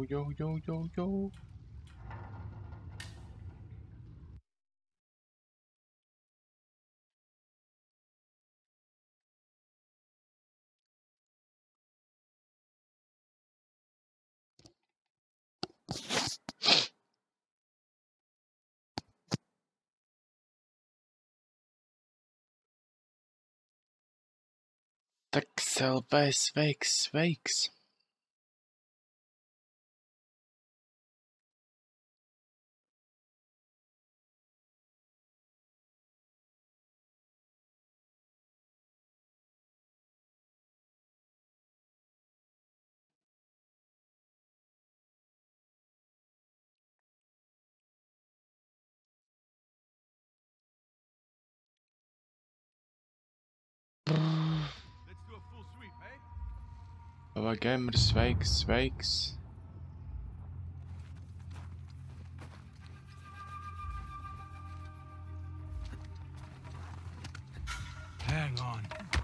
yo. Takselvē sveiks. Vai gamer sveiks. Hang on.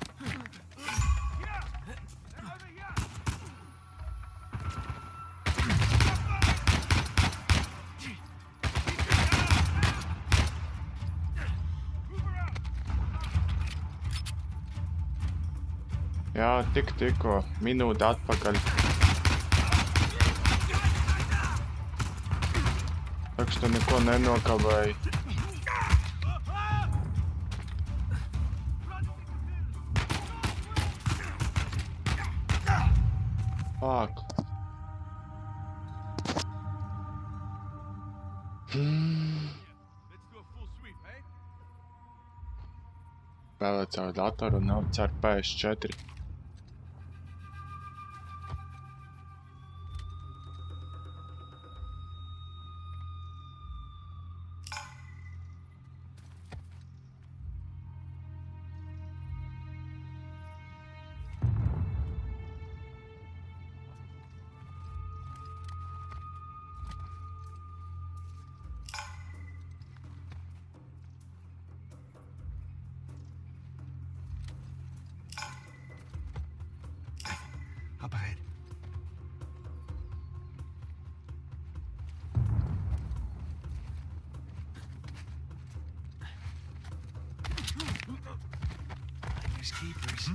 Jā, tikko. Minūte atpakaļ. Tak što neko nenokavēji. Fuck. Spēlēt savu datoru un nav cer PS4. Up ahead. Finders keepers.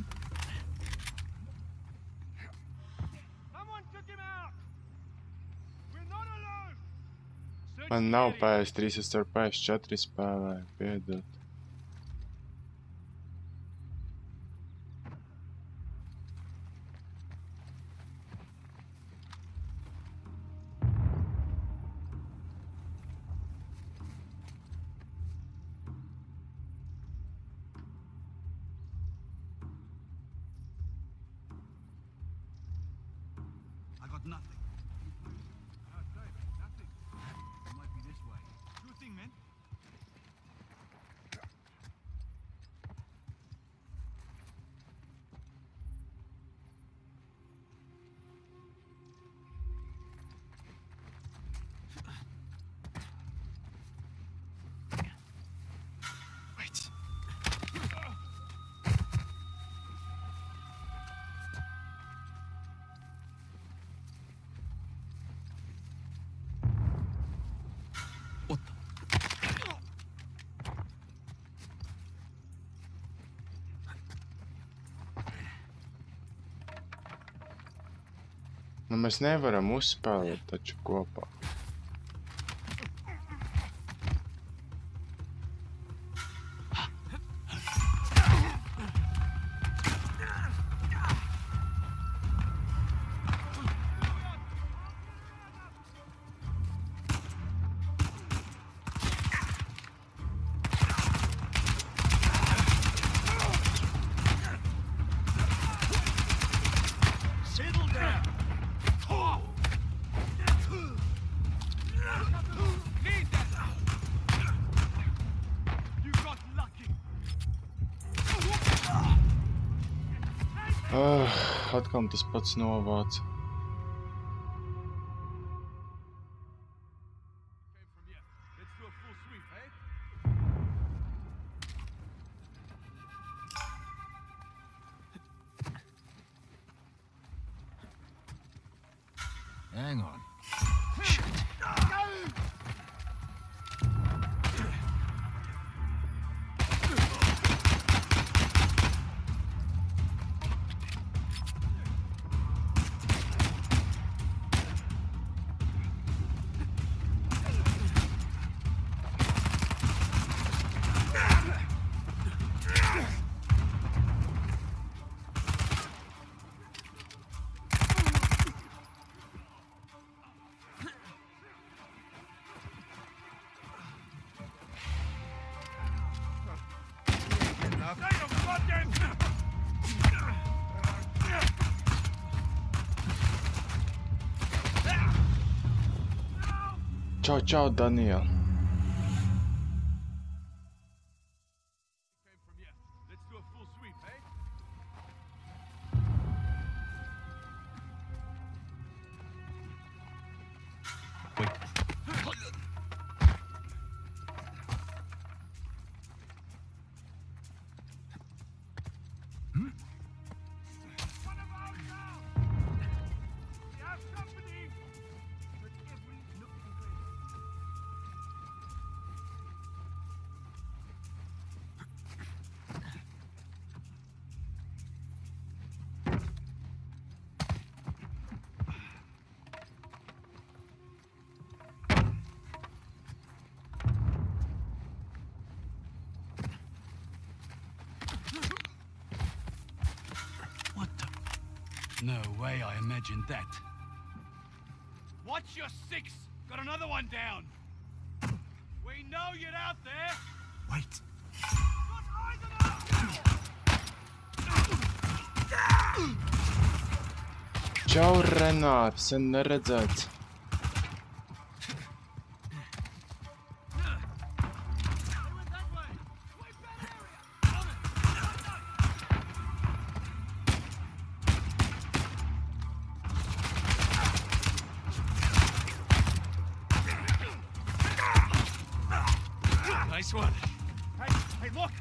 Someone took him out. We're not alone. Man nav PS3, es ar PS4 spēlēju, piedod. I got nothing. Nothing. It might be this way. Sure thing, man. Wait. What the? Nu, mēs nevaram uzspēlēt taču kopā. Settle down. Need that. You got lucky. Atkal tas pats novāc. Came from here. Let's do a full sweep, eh? Hang on. Čau, čau, Daniel. Came from here. Let's do a full sweep, eh? What about now? We have company. But every nook and cranny. What the? No way I imagined that. Watch your six. Got another one down. We know you're out there. Wait. Got eyes on us. Čau, Renāt, sen neredzēts. They went that way. Sweep that area. Nice one. Hey, look.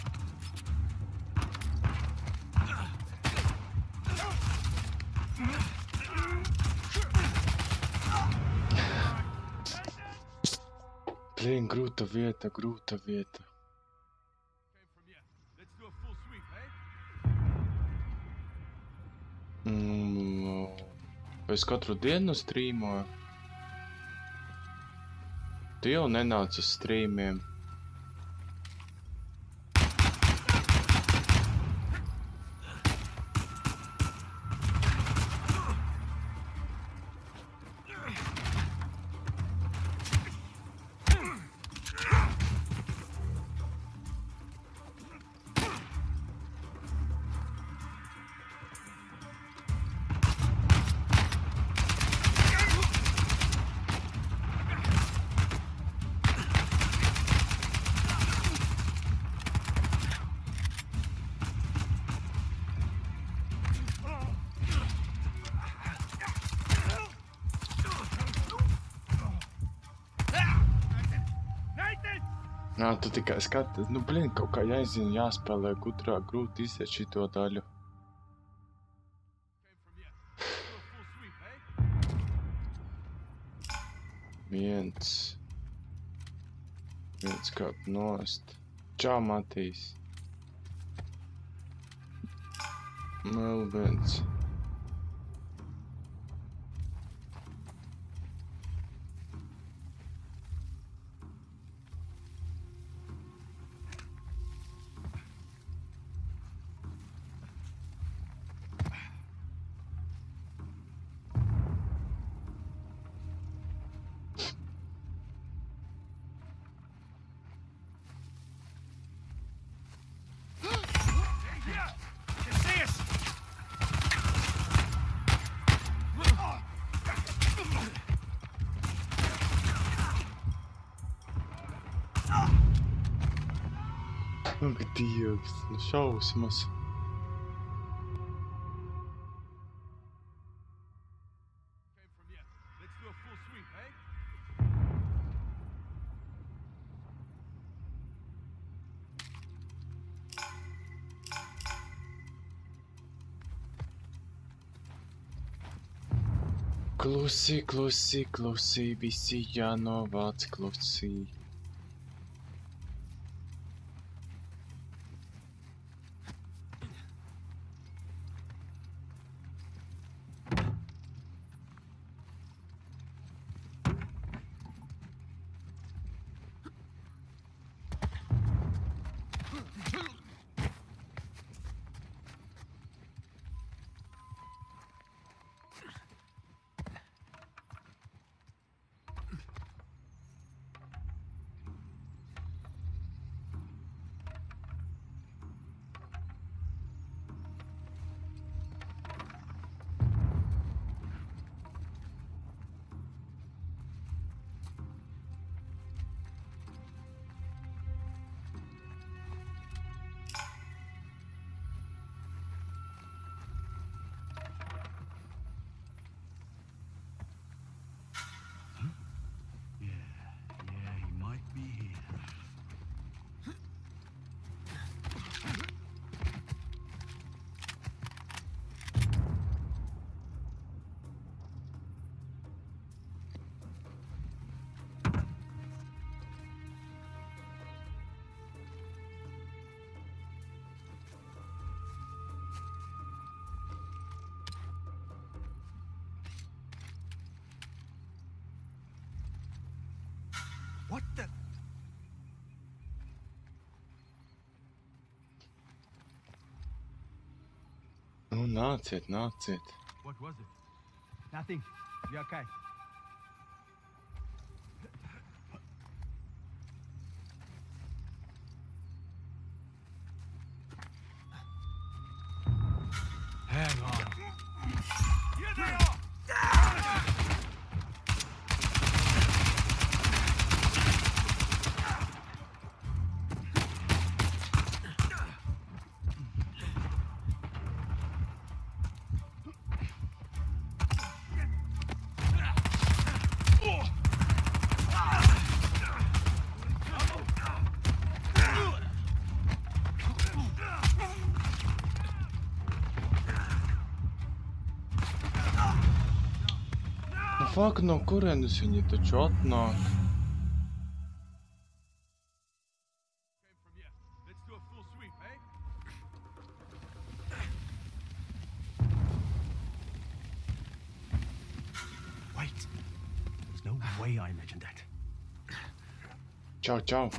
Blin, grūta vieta, grūta vieta. Came from here. Let's do a full sweep, eh? Es katru dienu strīmoju. Tu jau nenāc uz strīmiem. Nā, tu tikai skaties. Nu, blin, kaut kā jāizzina, jāspēlē gudrāk, grūti iziet šito daļu. Came from here. Let's do a full sweep, eh? Viens kāp nost. Čau, Matīs. Vēl viens. Here! You see us! Ak, Dievs, nu šausmas. Came from here. Let's do a full sweep, eh? Klusi, klusi, klusi, visi jānovāc klusi. Yeah, he might be here. What the? Nu, nāciet, nāciet. What was it? Nothing. You okay? Hang on. Here they are! Nu, fuck, no kurienes viņi taču atnāk? Came from here. Let's do a full sweep, eh? Wait. There's no way I imagined that. Čau, čau.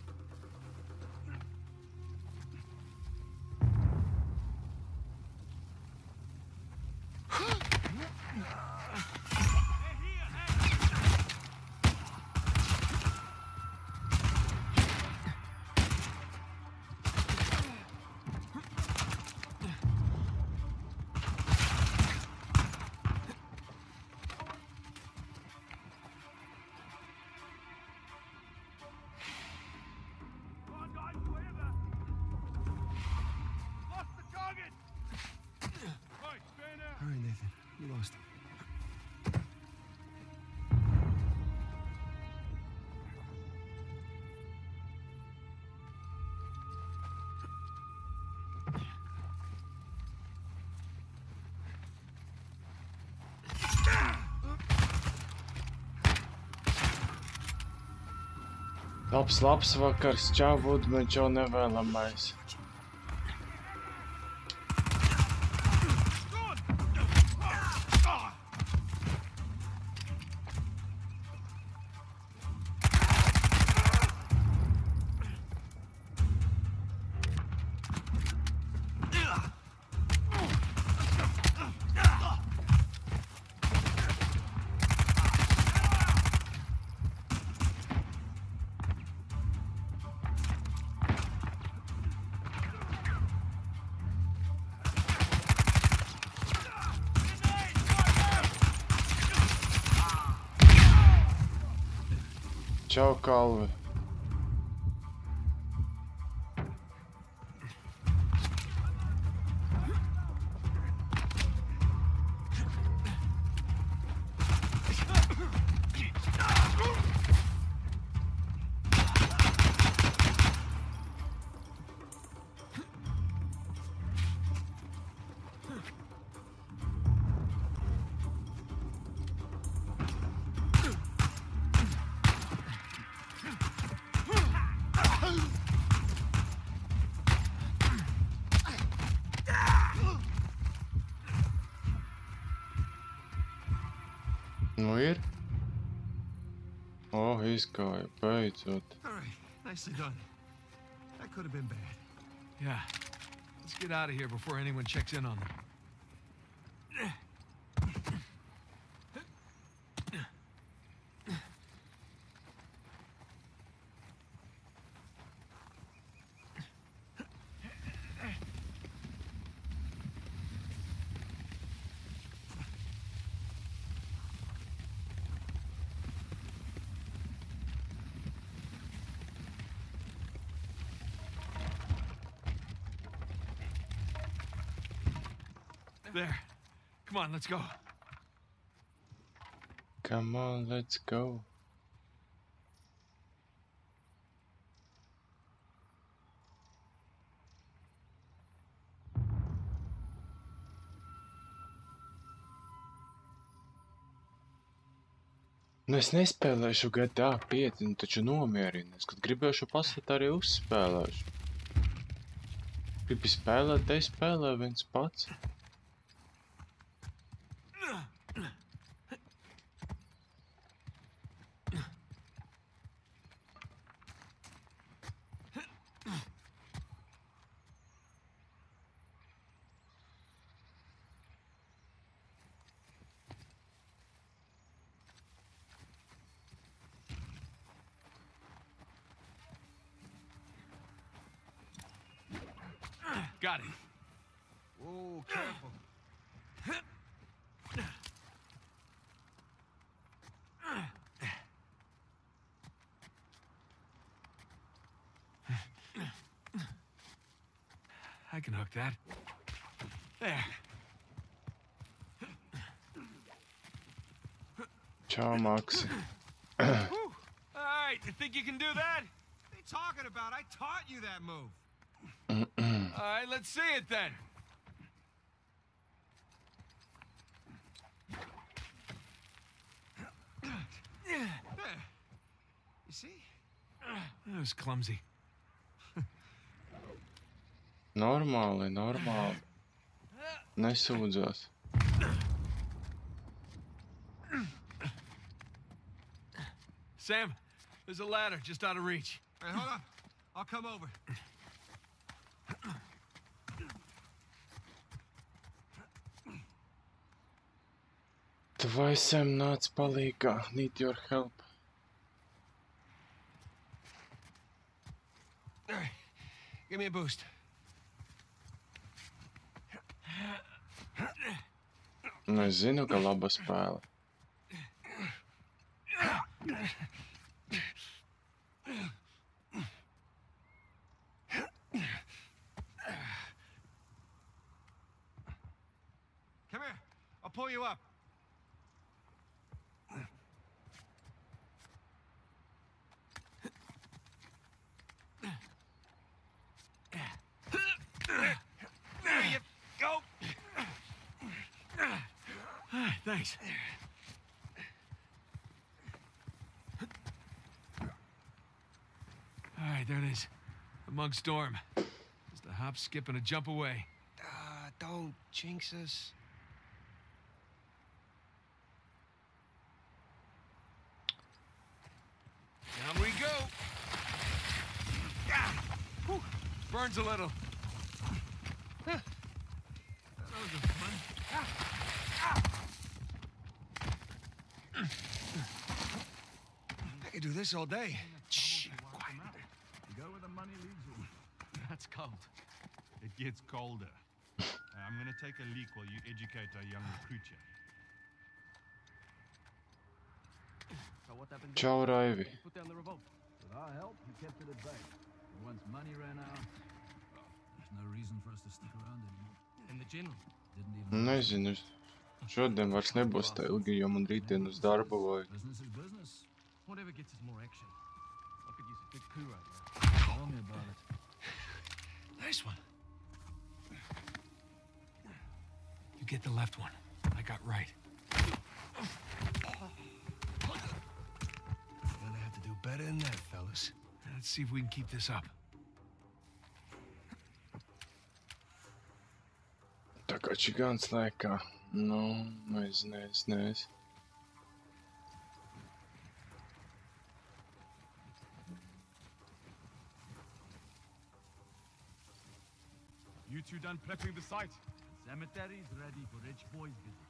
They're here, hey! Come on, guys, whoever! Lost the target! Right, Spanner! Hurry, Nathan. You lost him. Labs vakars, čau, Woodman, čau, nevēlamais. Čau, Kalvi. ir? O, izgāja, beidzot. All right, nicely done. That could have been bad. Yeah. Let's get out of here before anyone checks in on them. There. Come on, let's go. Come on, let's go. Nu, es nespēlēšu GTA 5, nu taču nomierinies. Kad gribēšu pasēt, arī uzspēlēšu. Gribi spēlēt, te spēlē viens pats. Got it. Whoa, careful. I can hook that. There. Čau, Maksi. All right, you think you can do that? What are you talking about? I taught you that move. All right, let's see it then. There. You see? That was clumsy. Normāli, normāli. Nesūdzos. Sam, there's a ladder just out of reach. All right, hold on. I'll come over. Vai Sam nāc palīgā? Need your help. All right. Give me a boost. Nu, es zinu, ka laba spēle. Come here. I'll pull you up. There you go. Thanks. All right, there it is. The Mug Storm. Just a hop, skip, and a jump away. Don't jinx us. Down we go. Whew. Burns a little. Those are fun. I could do this all day. Shh, quiet. You go where the money leads you. That's cold. It gets colder. I'm gonna take a leak while you educate our young recruit here. So what happened? Čau, Raivi. You put down the revolt. With our help, he kept it at bay. And once money ran out, there's no reason for us to stick around anymore. And the general. Didn't even Nezinu. Šodien vairs nebūs tā ilgi, jo man rītdien uz darbu vajag. business is business. Whatever gets us more action. I could use a good coup right now. Tell me about it. Nice one. You get the left one. I got right. Gonna have to do better than that, fellas. Let's see if we can keep this up. Tā kā čigāns laikā. Nu, nez. two done prepping the site? Cemetery's ready for rich boys' visit.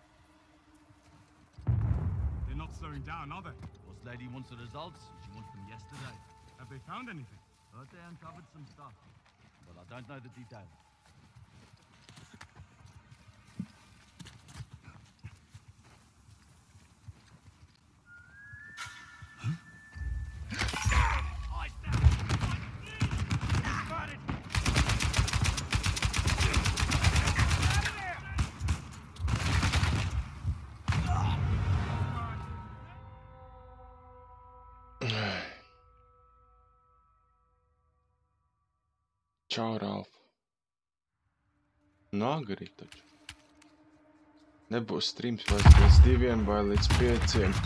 They're not slowing down, are they? Boss lady wants the results. She wants them yesterday. Have they found anything? Heard they uncovered some stuff, but I don't know the details. Čau, Ralf. Nagari taču. Nebūs streams vairs līdz 2 vai līdz 5.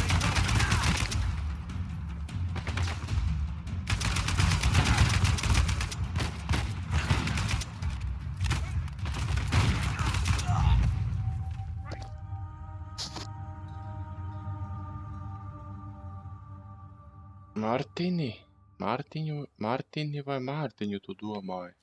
Mārtiņu vai Mārtiņu tu domāji?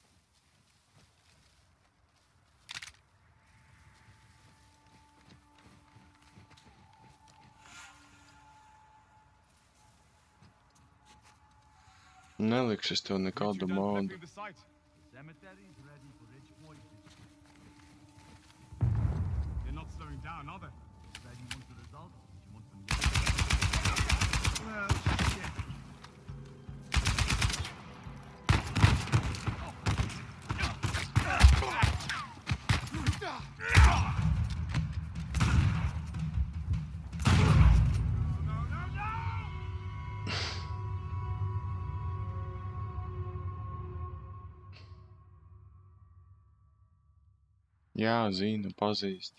Nelikšu es tev nekādu modu. Cemetery's ready for rich boys' visit. They're not slowing down, are they? Boss lady wants the results. She wants them yesterday. Well, shit. Jā, zinu, pazīst.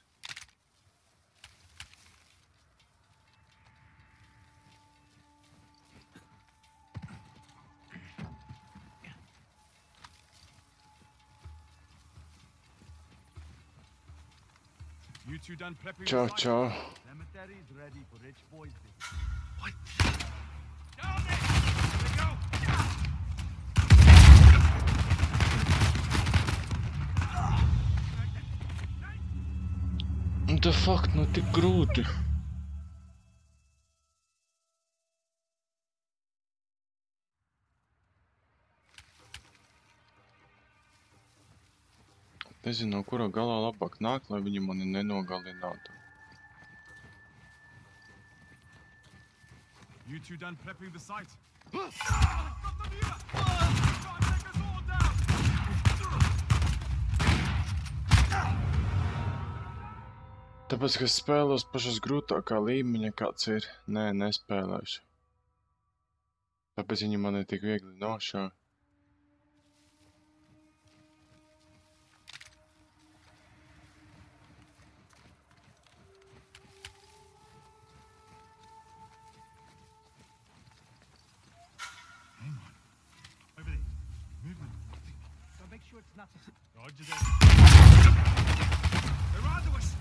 You two done prepping Čau, the site? čau. Cemetery's ready for rich boys' visit. Down there! Here we go! The fuck, nu tik grūti. Nezinu, no kura galā labāk nāk, lai viņi mani nenogalinātu. You two done prepping the site? Got them here! Try and take us all down! Tāpēc, ka es spēlos pašas grūtākā līmeņa, kāds ir, nē, nespēlēšu. Tāpēc viņi mani tik viegli nošā. Over there. Movement. So make sure it's nothing. Roger that. They're onto us!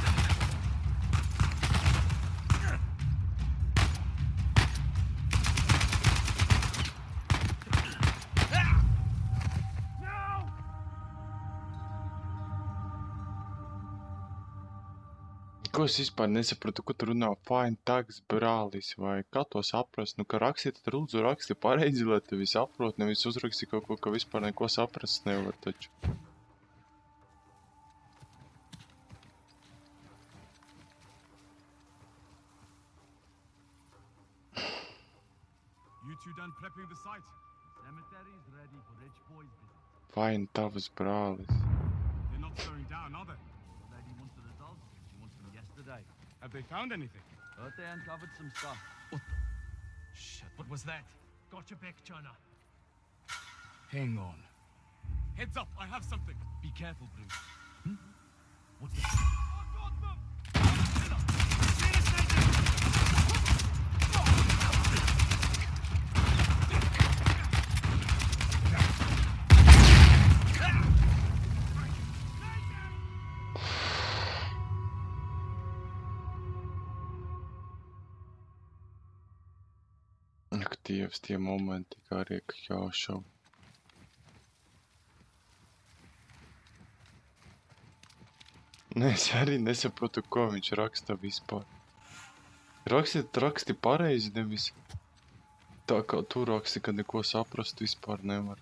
Ko es vispār nesapratu, ko tu runā fine tags brālis, vai kā to saprast? Nu, ka raksti, tad lūdzu raksti pareizi, lai tevi saprot, nevis uzraksti kaut ko, ka vispār neko saprast nevar taču. You two done prepping the site? Cemetery's ready for rich boys' visit. Fine tavs brālis. They're not slowing down, are they? Boss lady wants the results. She wants them yesterday. Have they found anything? Heard they uncovered some stuff. Shit, what was that? Got your back, China. Hang on. Heads up, I have something. Be careful, Bruce. What's that? I got them! Ak, Dievs, tie momenti, kā rieka jāšau. Nē, es arī nesaprotu, ko viņš raksta vispār. Raksti pareizi, nevis tā kā tu raksti, ka neko saprast vispār nevar.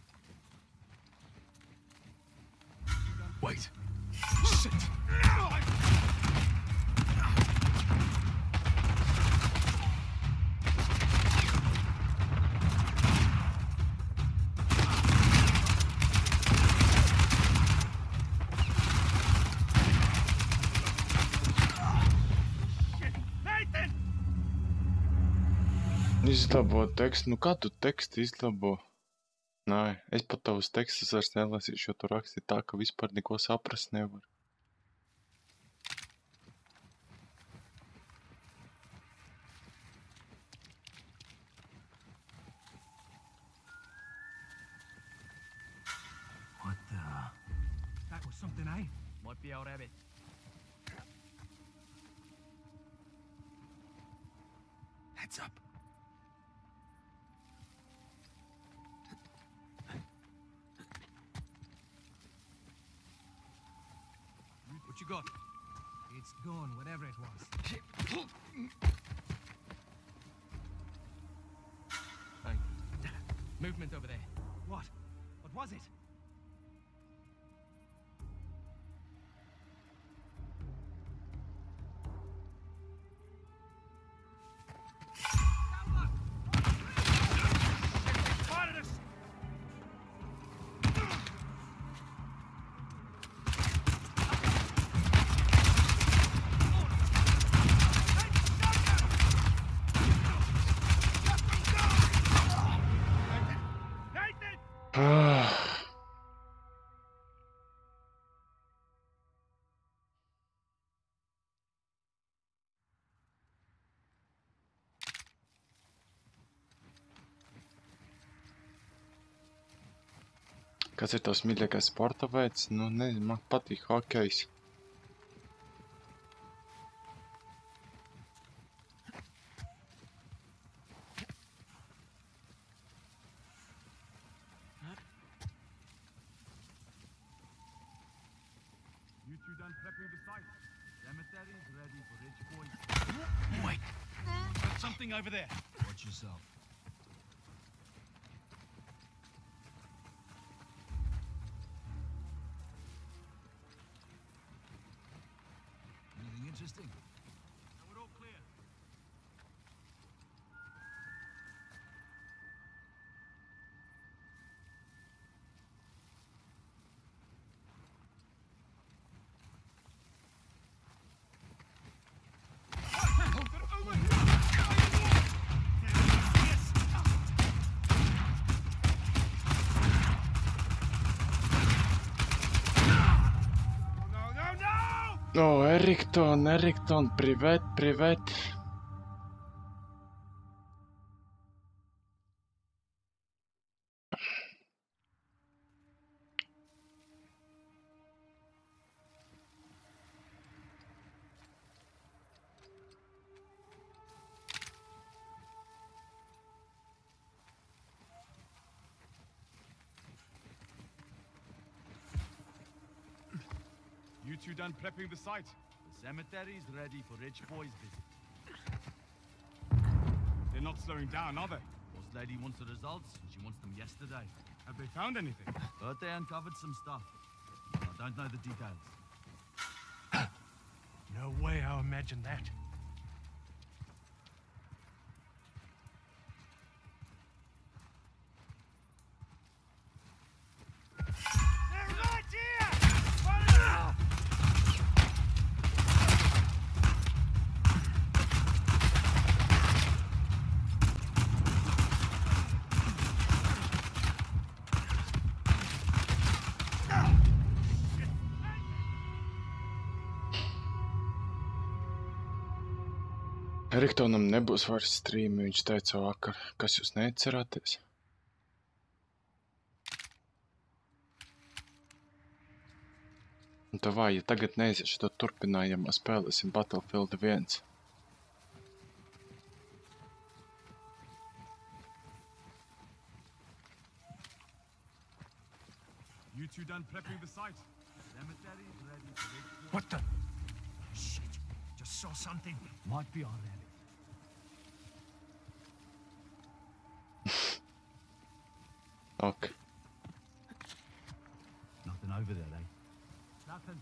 Wait. Shit. Nathan! Izlabo tekstu. Nu kā tu tekstu izlabo? Nē, es pat tavus tekstus vairs nelasīšu, jo tu raksti tā, ka vispār neko saprast nevar. What the? That was something, eh? Might be old habit. Heads up. What you got? It's gone, whatever it was. Hey. Movement over there. What? What was it? Fired at us! Nathan! Kas ir tavs mīļākais sporta veids? Nu, nezinu, man patīk hokejs. You two done prepping the site? Cemetery's ready for rich boys. Wait. Got something over there. Watch yourself. Anything interesting? No, we're all clear. O, Erikton, привет. You two done prepping the site? The cemetery's ready for rich boys' visit. They're not slowing down, are they? Boss lady wants the results, and she wants them yesterday. Have they found anything? Heard they uncovered some stuff. I don't know the details. No way I imagined that. They're right here! Fire now! Eriktonam nebūs vairs strīmi, viņš teica vakar. Kas jūs neatcerāties? Un tā vai, ja tagad neiziešu to turpinājumā, spēlēsim Battlefield 1. You two done prepping the site? Cemetery's ready to wait. What the? Shit. Just saw something. Might be our rabbit. Ok. Nothing over there, eh? Nothing.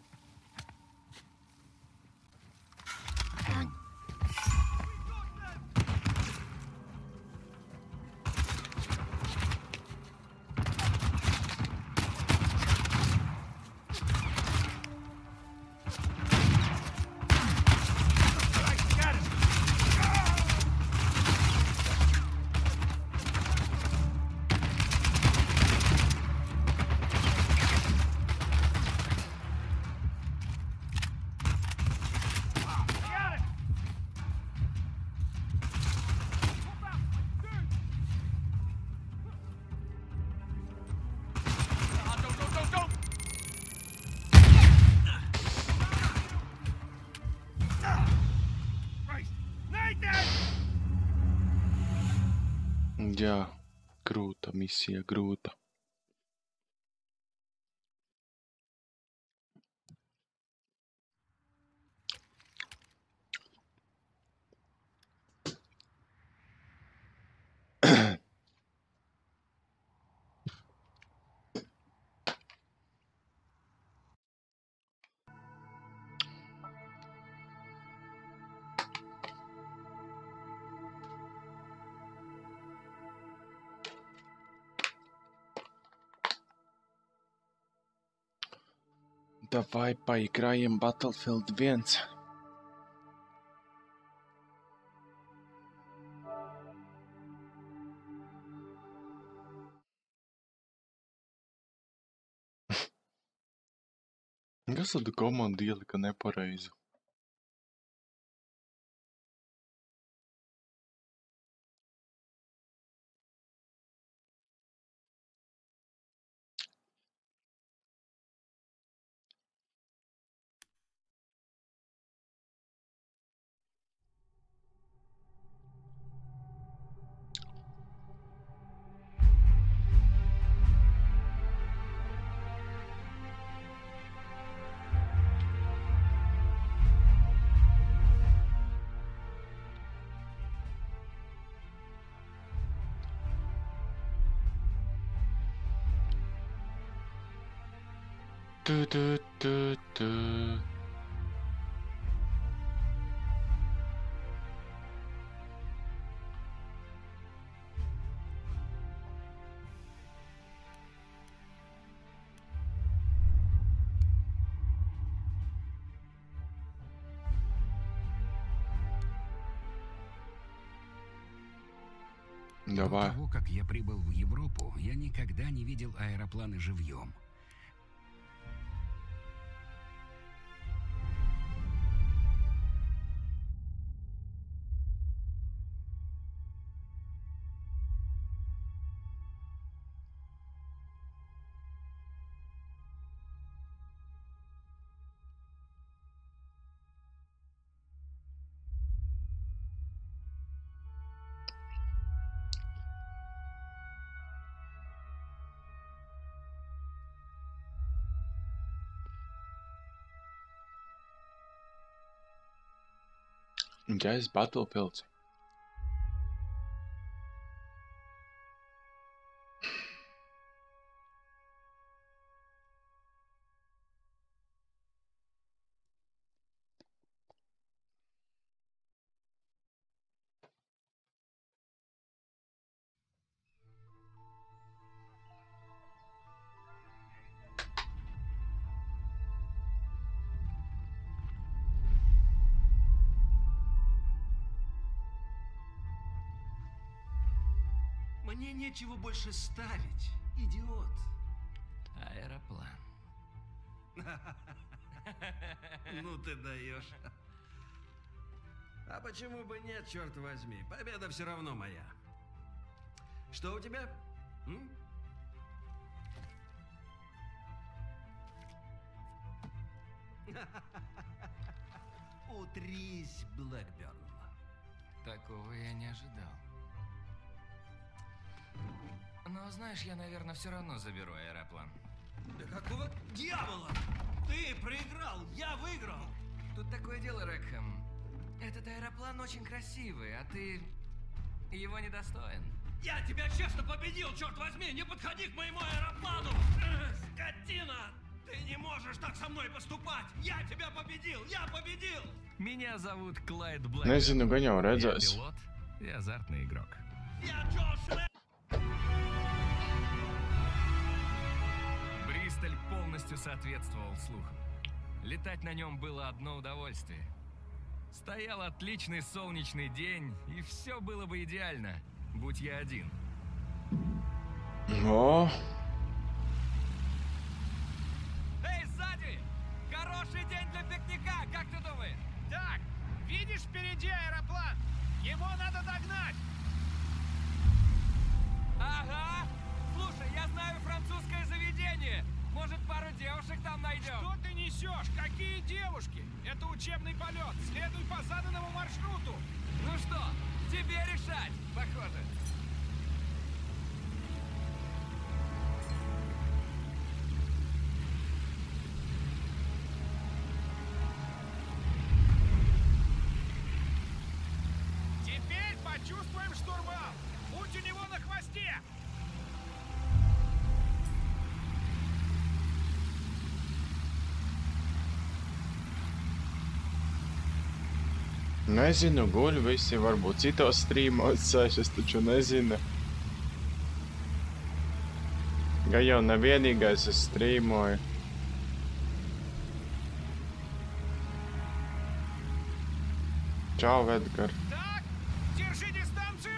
Jā, grūta misija, grūta. Давай поиграем Battlefield 1. Kas tad komandu ielika nepareizi? Ту-ту-ту-ту. Давай. До того, как я прибыл в Европу, я никогда не видел аэропланы живьем. У тебя есть Battlefield. Мне нечего больше ставить, идиот. Аэроплан. Ну ты даешь. А почему бы нет, черт возьми? Победа все равно моя. Что у тебя? М? Утрись, Блэкберн. Такого я не ожидал. Но знаешь, я, наверное, все равно заберу аэроплан. Да какого дьявола? Ты проиграл, я выиграл. Тут такое дело, Рекхэм. Этот аэроплан очень красивый, а ты его недостоин. Я тебя честно победил, черт возьми! Не подходи к моему аэроплану! Скотина! Ты не можешь так со мной поступать! Я тебя победил! Я победил! Меня зовут Клайд Блэк. Nezinu, gan jau Я redzēs. пилот и азартный игрок. Я Джош Лэ... Бристоль полностью соответствовал слухам. Летать на нем было одно удовольствие. Стоял отличный солнечный день, и все было бы идеально, будь я один. O, Эй, сзади! Хороший день для пикника, как ты думаешь? Так, видишь впереди аэроплан? Его надо догнать! Ага! Слушай, я знаю французское заведение. Может, пару девушек там найдем? Что ты несешь? Какие девушки? Это учебный полет. Следуй по заданному маршруту. Ну что, тебе решать, похоже. Теперь почувствуем штурвал. Будь у него на хвосте. nezinu, guļ visi, varbūt citos streamos sēž, es taču nezinu. Gan jau nevienīgais es streamoju. Čau, Edgar. Так, держи дистанцию.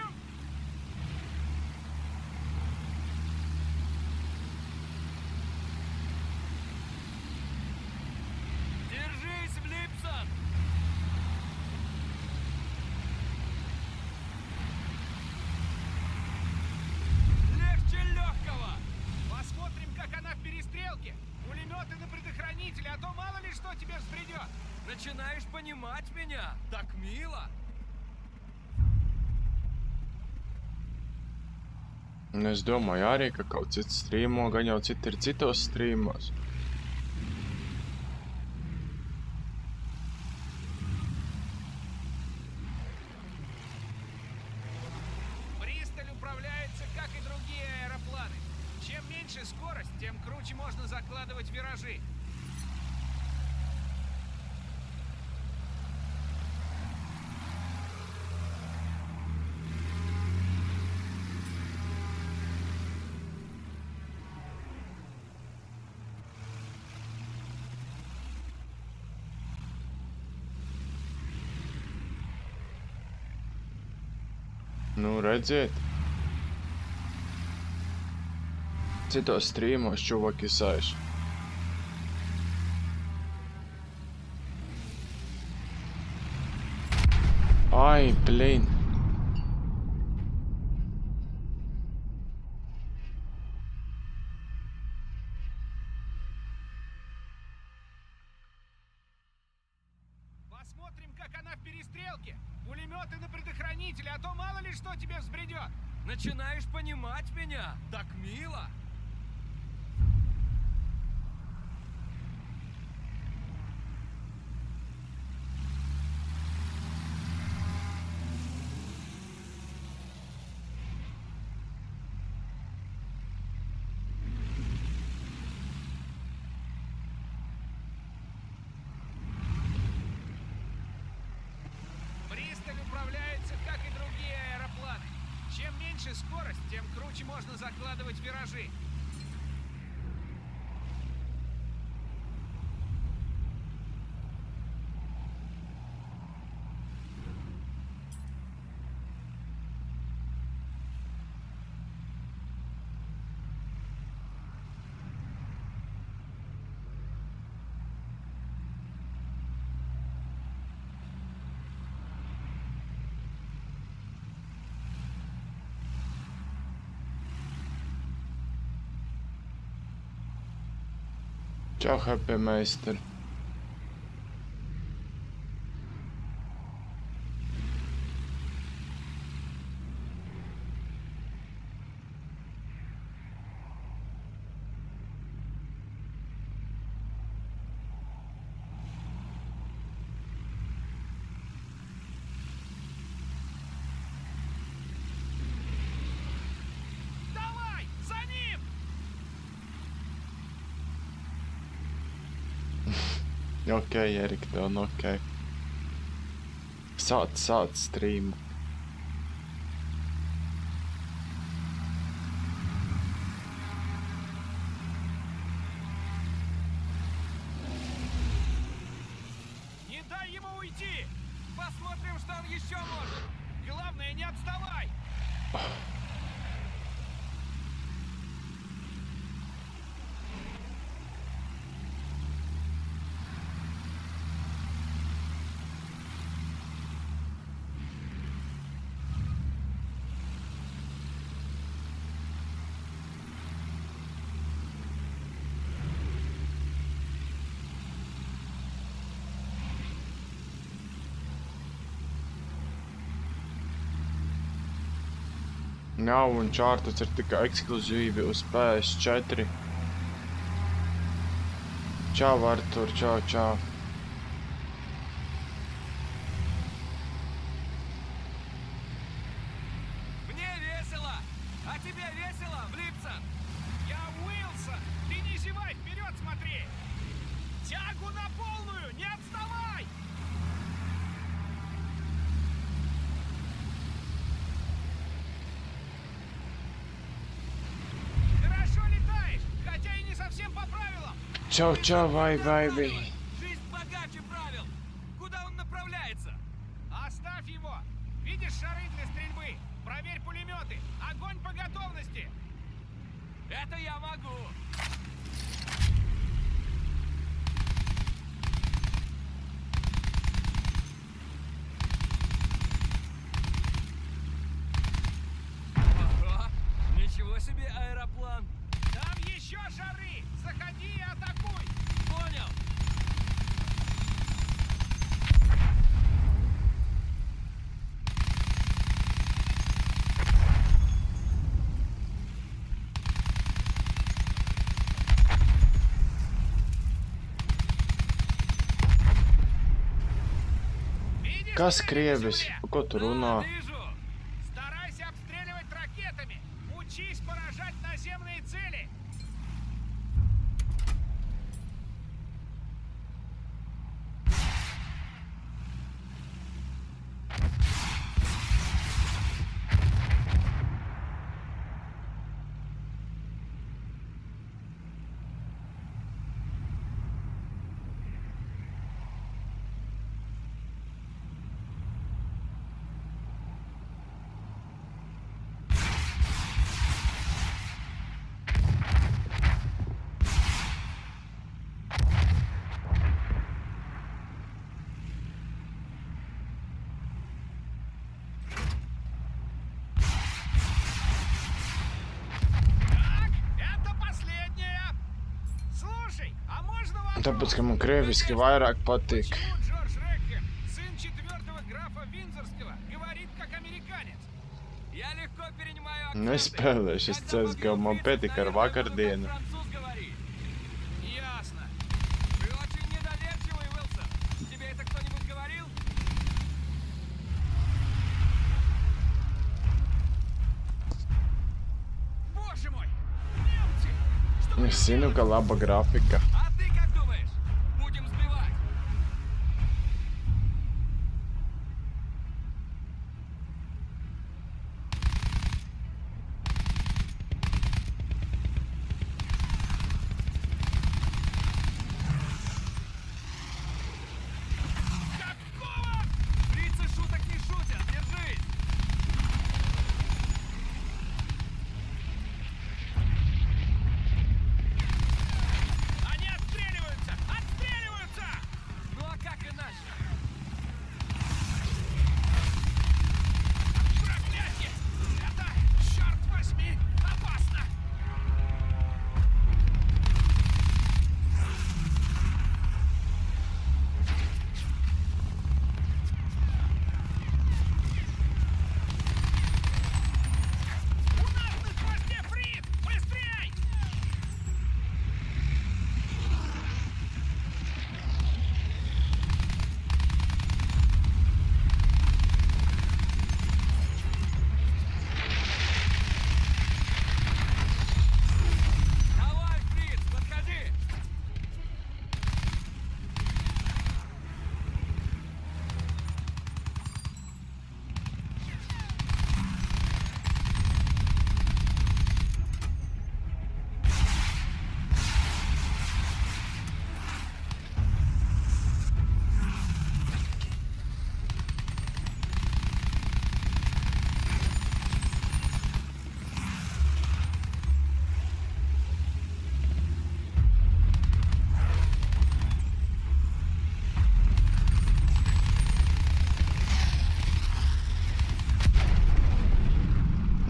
Держись, Липсон! Легче легкого! Посмотрим, как она в перестрелке. Пулеметы на предохранителе, а то мало ли что тебе взбредет. Начинаешь понимать меня? Так мило! Un es domāju arī, ka kaut cits streamo, gan jau citi ir citos streamos. Бристоль управляется, как и другие аэропланы. Чем меньше скорость, тем круче можно закладывать виражи. Nu, redziet. Citos streamos čuvaki sēž. Ai, blin. Посмотрим, как она в перестрелке. Пулеметы на предохранителе, а то мало ли что тебе взбредет. Начинаешь понимать меня? Так мило! Бристоль управляется, как и другие аэропланы. Чем меньше скорость, тем круче можно закладывать виражи. Čau, Happy Meister. Okei, Erik, on okei. Sāc streamu. Не дай ему уйти! Посмотрим, что он еще может! Главное, не отставай! Nav un Uncharted ir tikai ekskluzīvi uz PS4. Čau, Artur, čau. Мне весело! А тебе весело, Влипсон? Я Уилсон! Ты не зевай, вперед смотри! Тягу на полную! Не отставай! Хорошо летаешь, хотя и не совсем по правилам. Čau, vai. Жизнь богаче правил. Куда он направляется? Оставь его. Видишь шары для стрельбы? Проверь пулеметы. Огонь по готовности. Это я могу. Ага, ничего себе аэроплан. Там еще шары. Заходи и атакуй. Понял. Видишь Kas цели на Krievis? земле? Ko tu runā? Вижу. Старайся обстреливать ракетами. Учись поражать наземные цели. Так, это последняя. Слушай, а можно вопрос? Tāpēc, ka man krieviski vairāk patīk. Почему Джордж Рекхем, сын 4-го графа Виндзорского, говорит как американец? Я легко перенимаю Nespēlēšu es CSGO, man pietika ar vakardienu. Француз говорит. Ясно. Ты очень недоверчивый, Уилсон. Тебе это кто-нибудь говорил? Боже мой! Немцы! Что вы Es zinu, ka laba grafika. А ты как думаешь? Будем сбивать. какого? Фрицы шуток не шутят. Держись. Они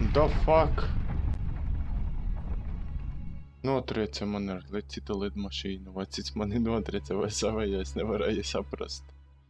The fuck? Notrieca man ar cita lidmašīnu, vai cits mani notrieca vai savējais, nevarēja saprast.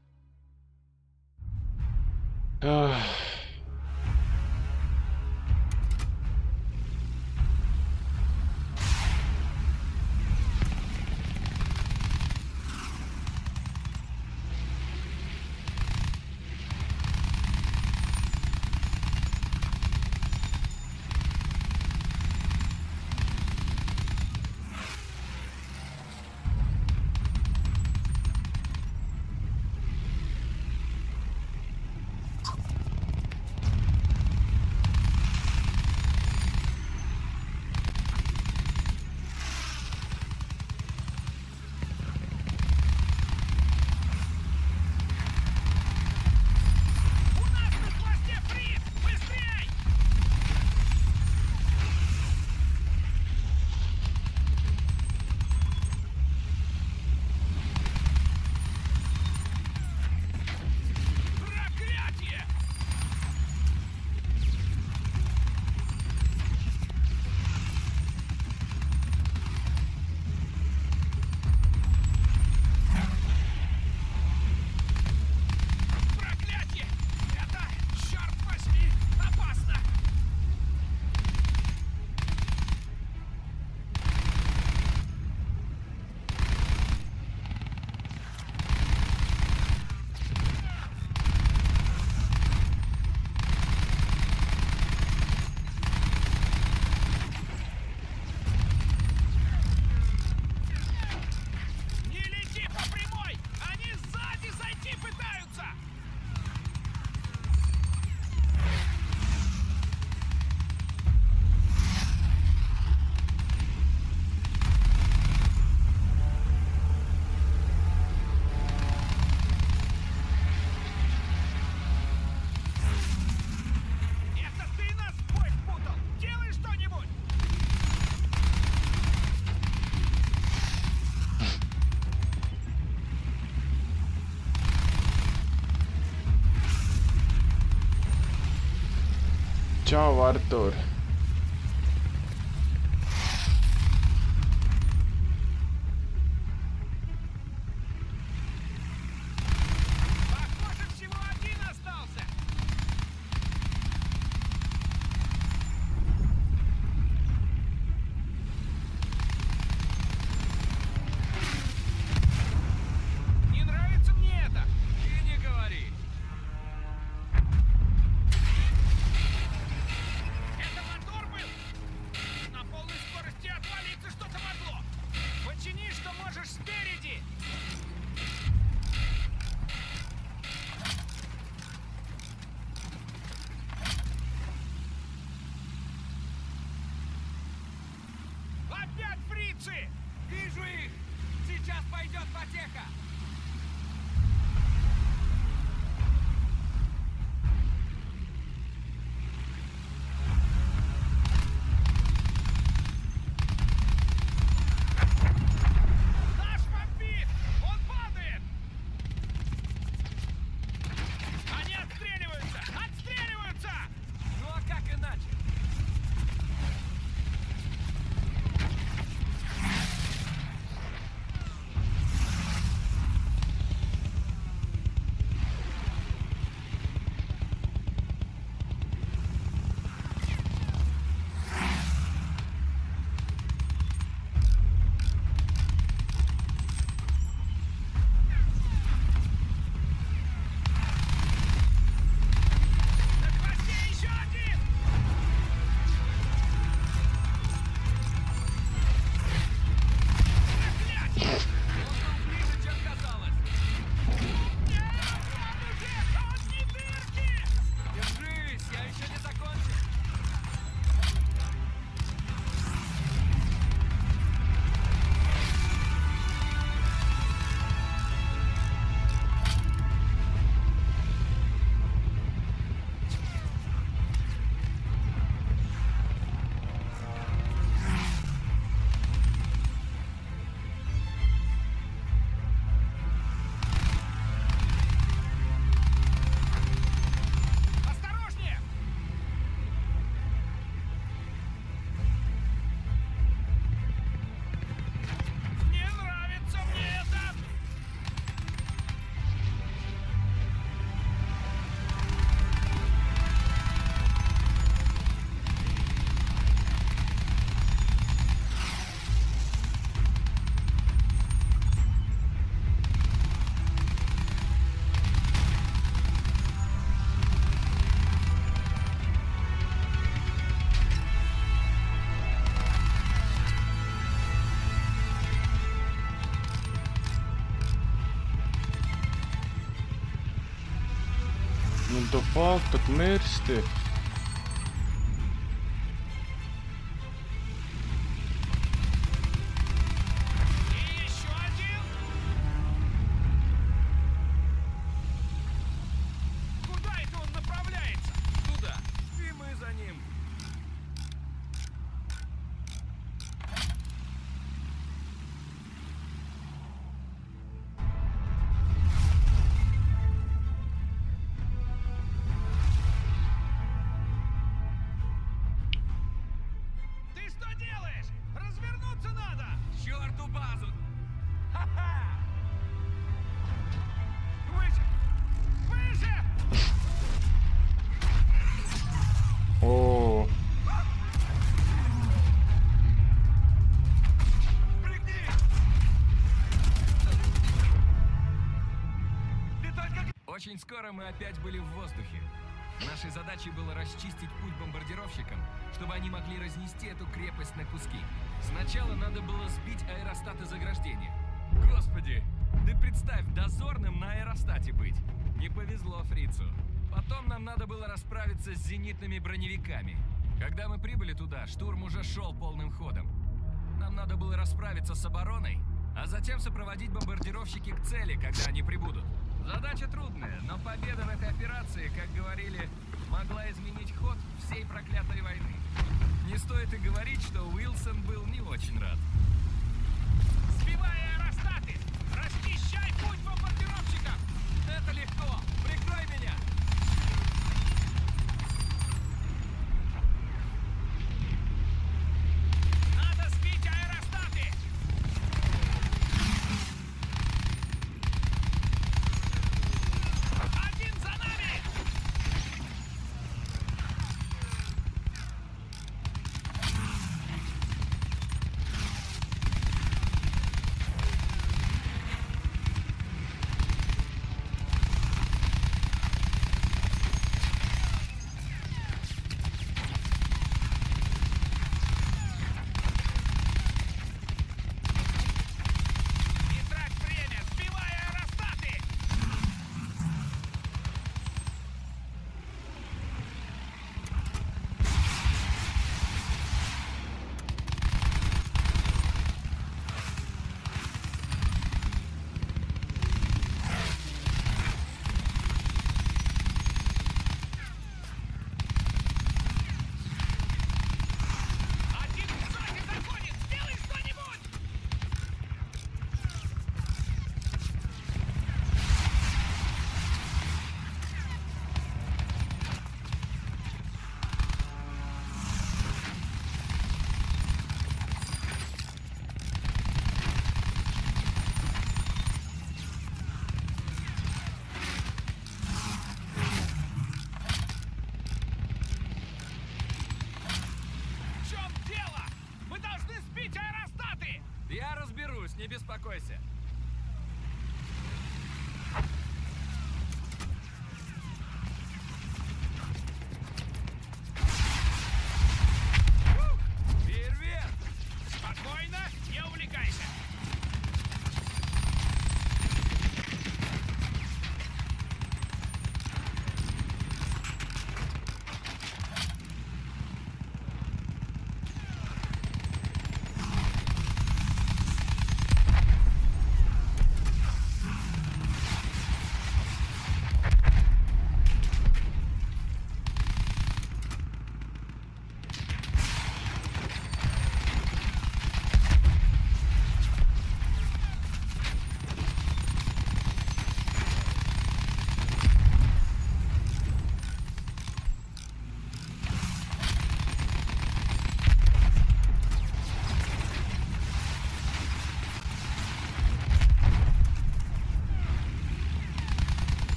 Čau, Artur. Похоже, всего один остался. Не нравится мне это. И не говори. Это мотор был? На полной скорости отвалиться что-то могло. Почини, что можешь спереди. Опять фрицы! Вижу их! Сейчас пойдет потеха! Наш вампир! Он падает! Они отстреливаются! Отстреливаются! Ну а как иначе? What the fuck, так мерзко. И еще один. Куда это он направляется? Туда. И мы за ним. Ты что делаешь? Развернуться надо! К черту базу! Ха-ха! Выше! Выше! О, Прыгни! Ты только... Очень скоро мы опять были в воздухе. Нашей задачей было расчистить путь бомбардировщикам, чтобы они могли разнести эту крепость на куски. Сначала надо было сбить аэростаты заграждения. Господи, ты представь, дозорным на аэростате быть. Не повезло фрицу. Потом нам надо было расправиться с зенитными броневиками. Когда мы прибыли туда, штурм уже шел полным ходом. Нам надо было расправиться с обороной, а затем сопроводить бомбардировщики к цели, когда они прибудут. Задача трудная, но победа в этой операции, как говорили, могла изменить ход всей проклятой войны. Не стоит и говорить, что Уилсон был не очень рад. Сбивай аэростаты! Расчищай путь бомбардировщиков! Это легко! Прикрой меня! Надо сбить аэростаты! Один за нами!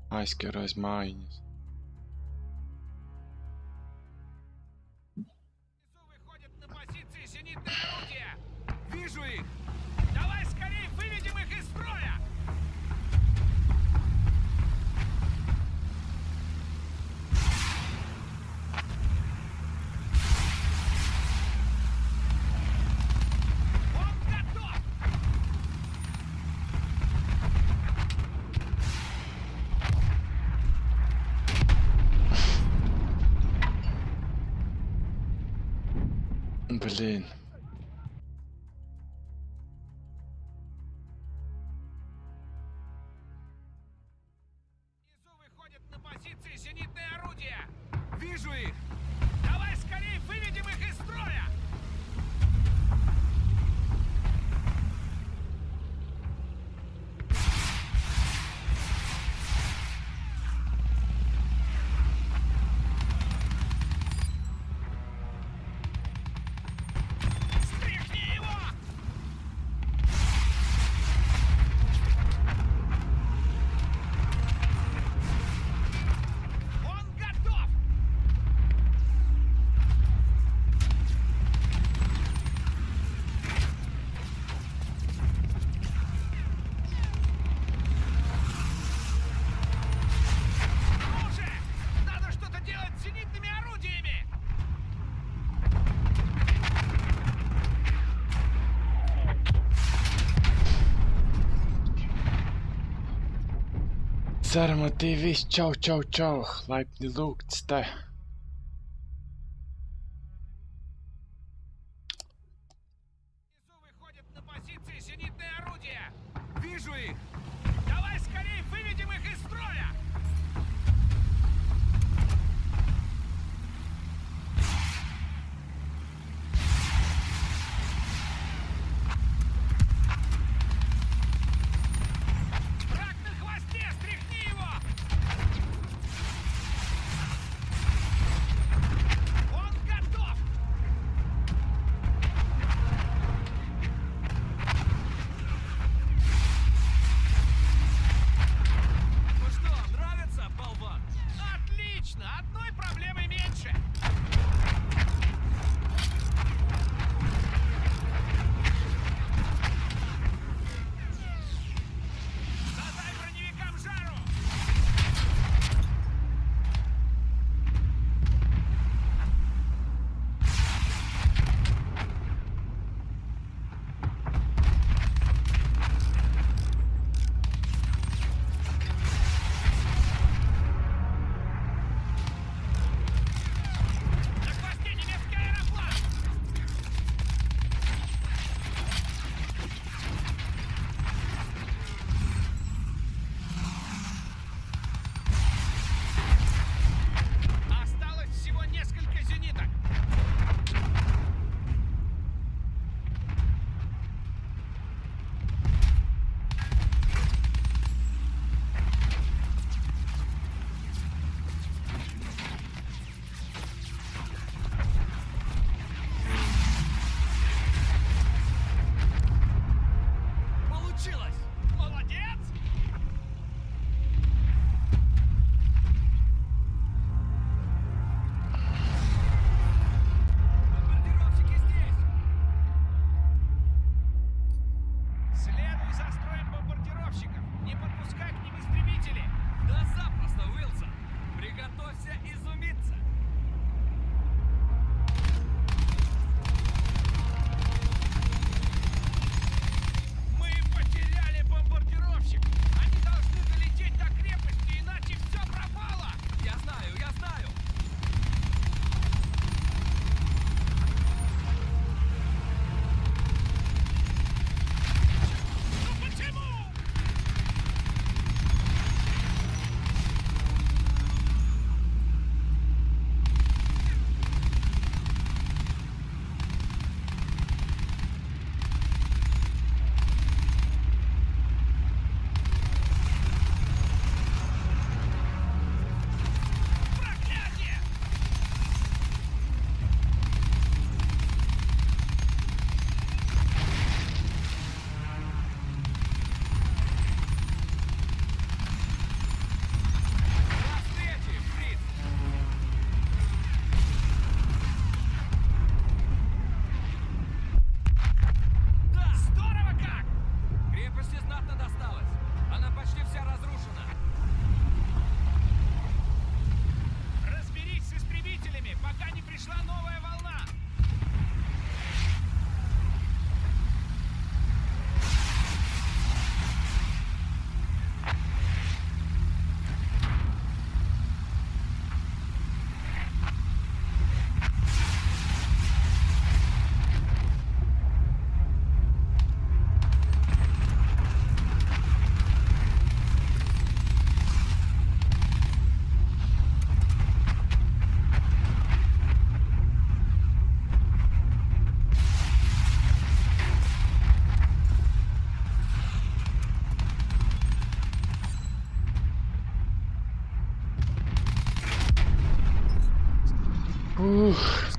Aizkaros mājiņas. Выходят на позиции зенитные орудия. Вижу их. Давай скорее выведем их из строя. Он готов. Блин. Внизу выходят на позиции зенитные орудия. Вижу их. Давай скорее выведем их из строя. Стряхни его! Он готов! Ну же! Надо что-то делать с зенитными орудиями! Ceram, tie visi čau, čau, čau. Laipni lūgts te. Внизу выходят на позиции зенитные орудия. Вижу их. Давай скорее выведем их из строя. Враг на хвосте, стряхни его! Ух.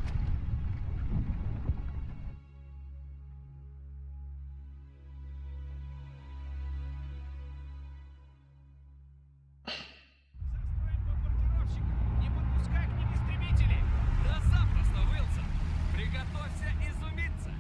Застроим бомбардировщиков! Не подпускай к ним истребителей! Да запросто, Уилсон! Приготовься изумиться!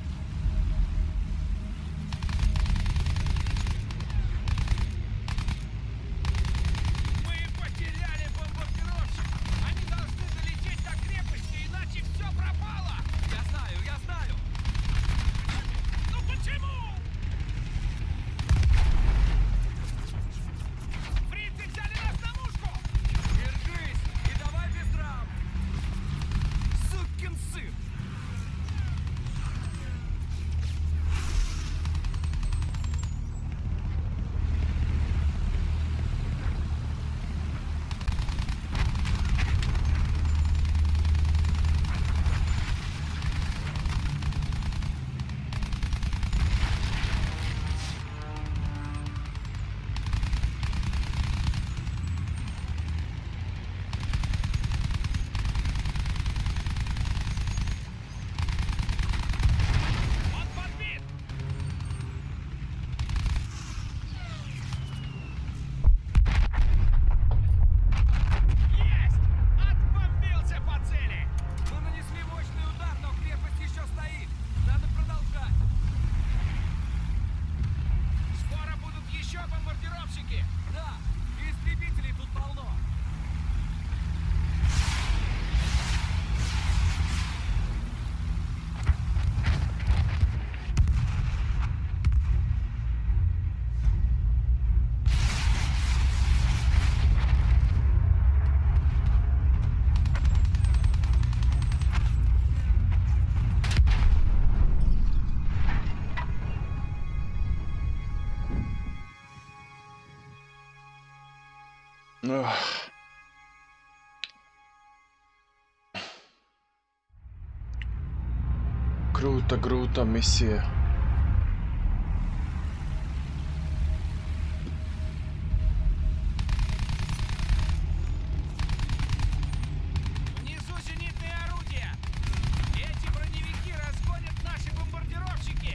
Мы потеряли бомбардировщиков! Они должны долететь до крепости, иначе все пропало! Я знаю! Ну почему? Фрицы взяли нас на мушку! Держись и давай без драм! Сукин сын! Он подбит! Есть! Отбомбился по цели! Мы нанесли мощный удар, но крепость еще стоит! Надо продолжать! Скоро будут еще бомбардировщики! Да, и истребителей тут полно! Ах. Круто, миссия. Внизу зенитные орудия! Эти броневики разгонят наши бомбардировщики!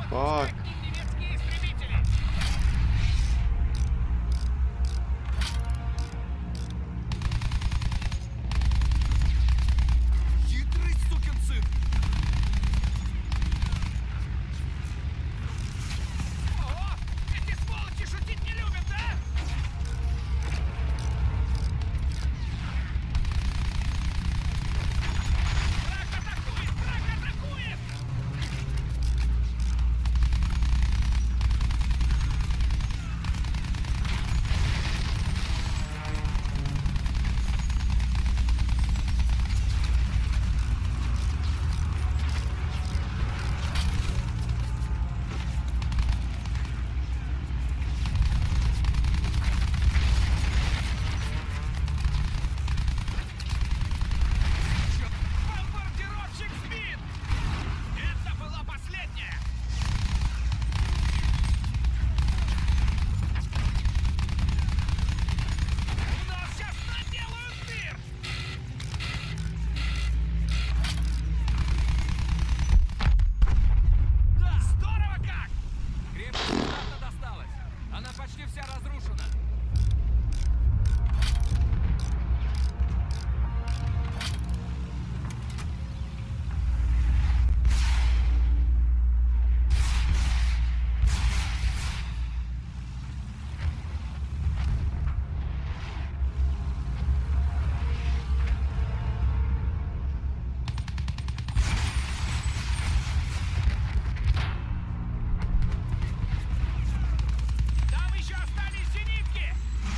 Фак. Немецкие истребители! Хитрый сукин сын! Ого! Эти сволочи шутить не любят, да? Враг атакует! Враг атакует! Бомбардировщик сбит! Это была последняя! У нас сейчас наделают дыр! Да, здорово как! Крепость обратно досталась. Она почти вся разрушена. Там еще остались зенитки!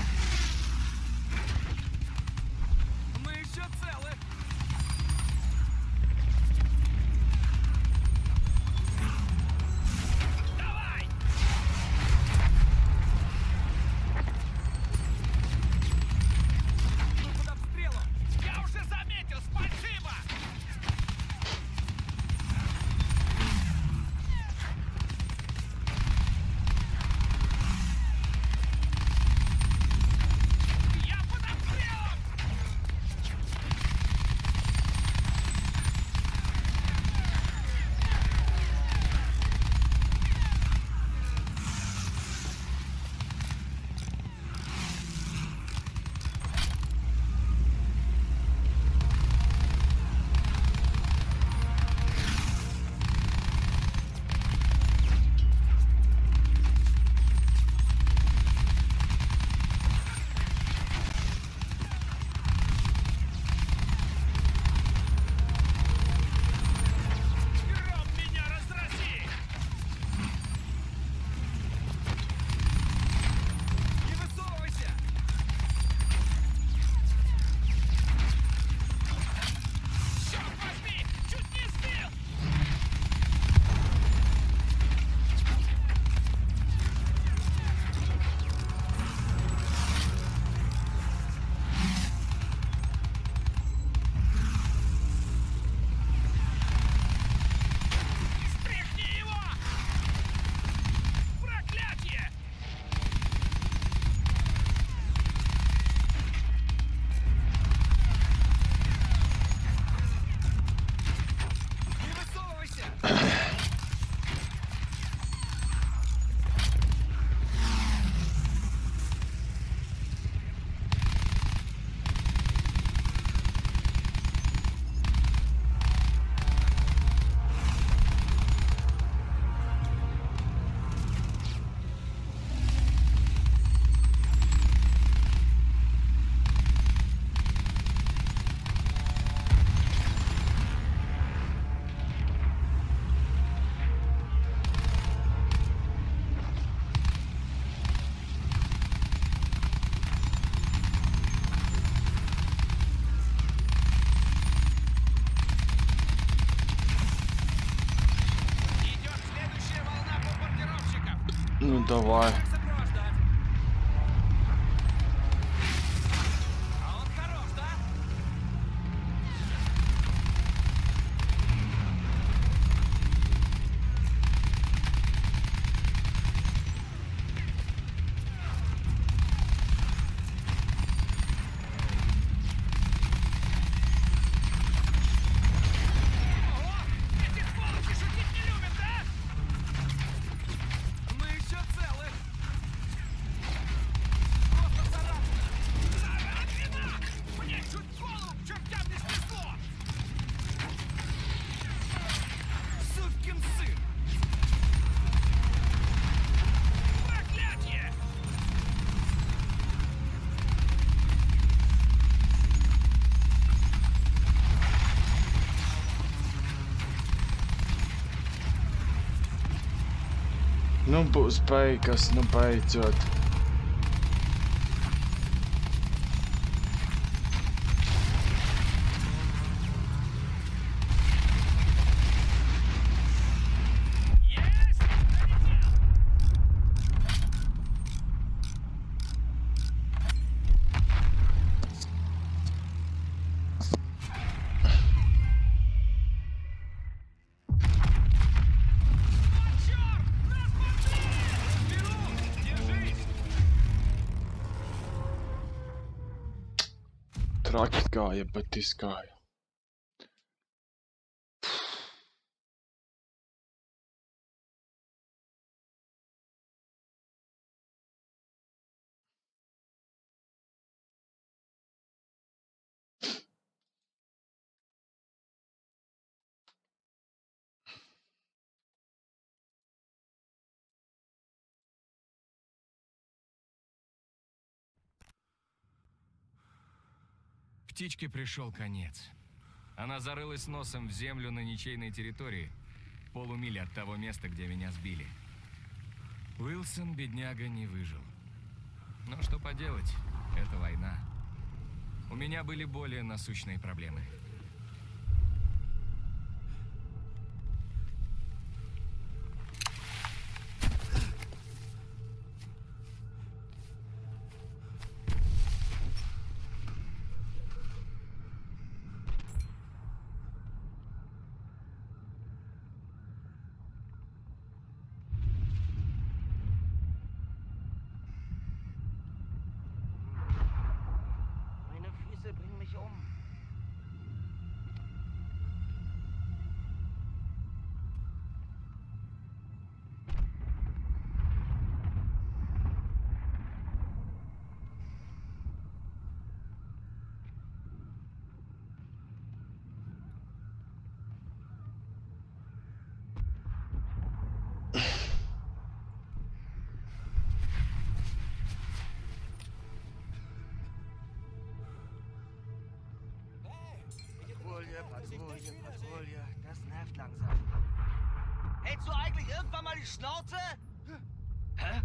Мы еще целы. Давай! Мы под обстрелом. Я уже заметил, спасибо! Я под обстрелом! Гром меня разрази! Не высовывайся. Черт возьми! Чуть не сбил! Стряхни его! Проклятие! Не высовывайся. Идет следующая волна бомбардировщиков! Ну давай. Как сопровождать? А он хорош, да? Ого! Эти сволочи шутить не любят, да? Nu būs beigas, nu beidzot. Traki gāja, bet izgāja. Птичке пришел конец. Она зарылась носом в землю на ничейной территории, в полумиле от того места, где меня сбили. Уилсон, бедняга, не выжил. Но что поделать, это война. У меня были более насущные проблемы. Patrouille, das nervt langsam. Hältst du eigentlich irgendwann mal die Schnauze? Hä?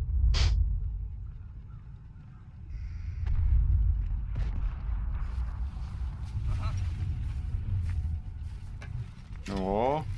О.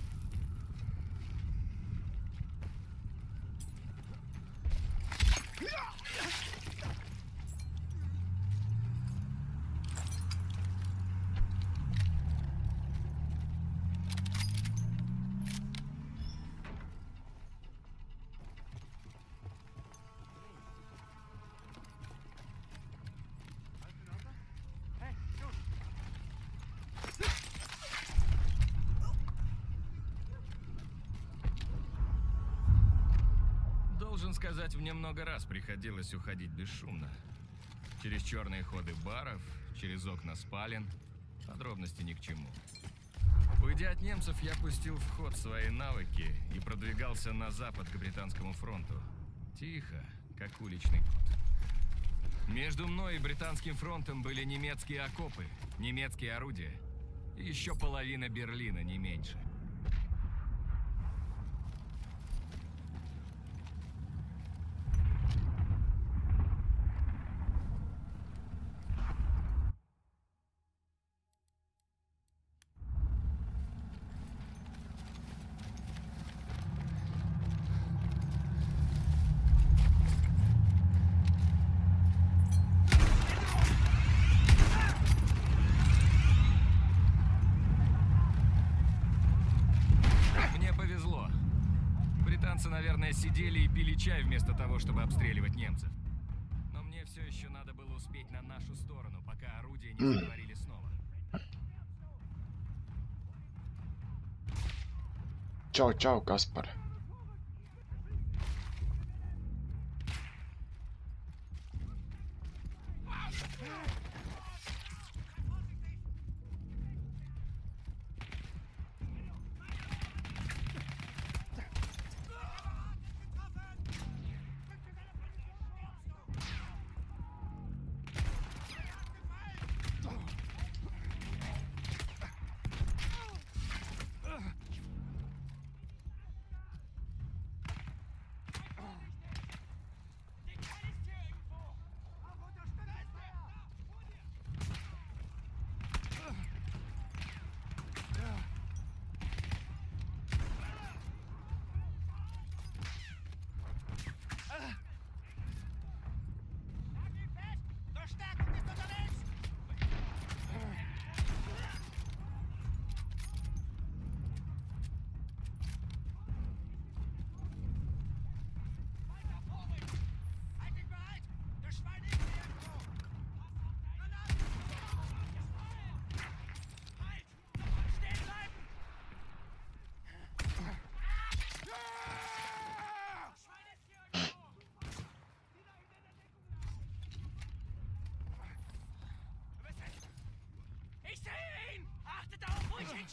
Должен сказать, мне много раз приходилось уходить бесшумно. Через черные ходы баров, через окна спален. Подробности ни к чему. Уйдя от немцев, я пустил в ход свои навыки и продвигался на запад к британскому фронту. Тихо, как уличный кот. Между мной и британским фронтом были немецкие окопы, немецкие орудия. И еще половина Берлина, не меньше. Наверное, сидели и пили чай вместо того, чтобы обстреливать немцев. Но мне все еще надо было успеть на нашу сторону, пока орудия не заговорили снова. Čau, čau, Kaspar.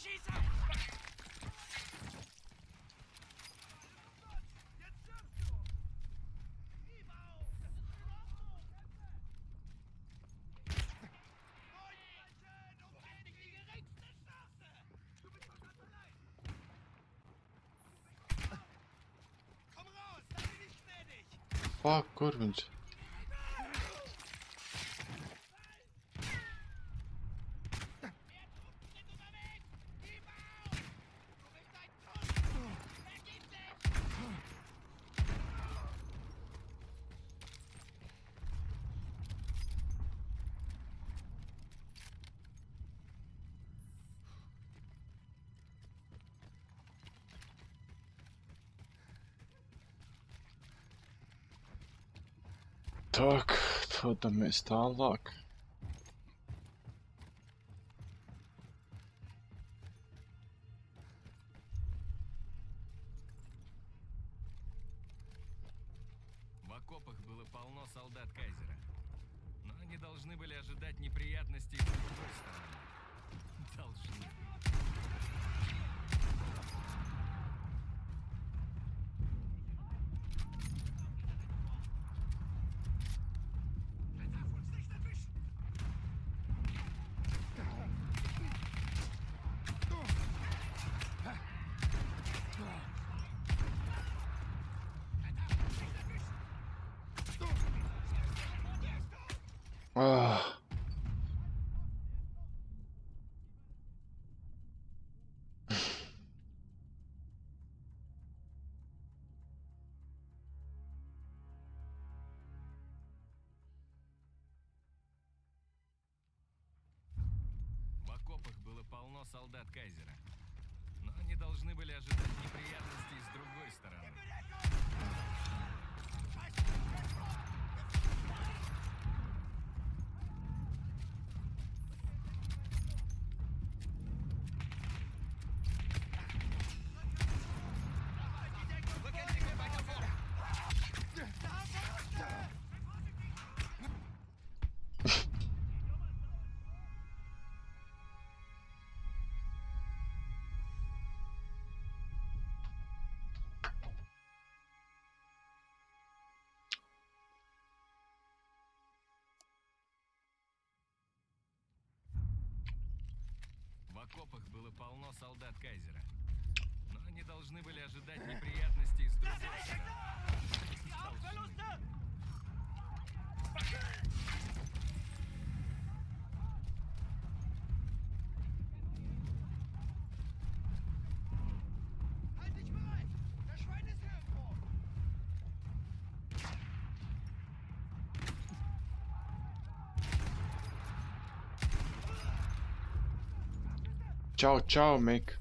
Тащися! Fuck, kur viņš? Tak, dodamies tālāk. В окопах было полно солдат Кайзера. Но они должны были ожидать неприятностей с другой стороны. Должны. В окопах было полно солдат Кайзера. Но они должны были ожидать неприятностей с другой стороны. В окопах было полно солдат Кайзера. Но они должны были ожидать неприятностей с другой стороны. Čau, čau, Mik.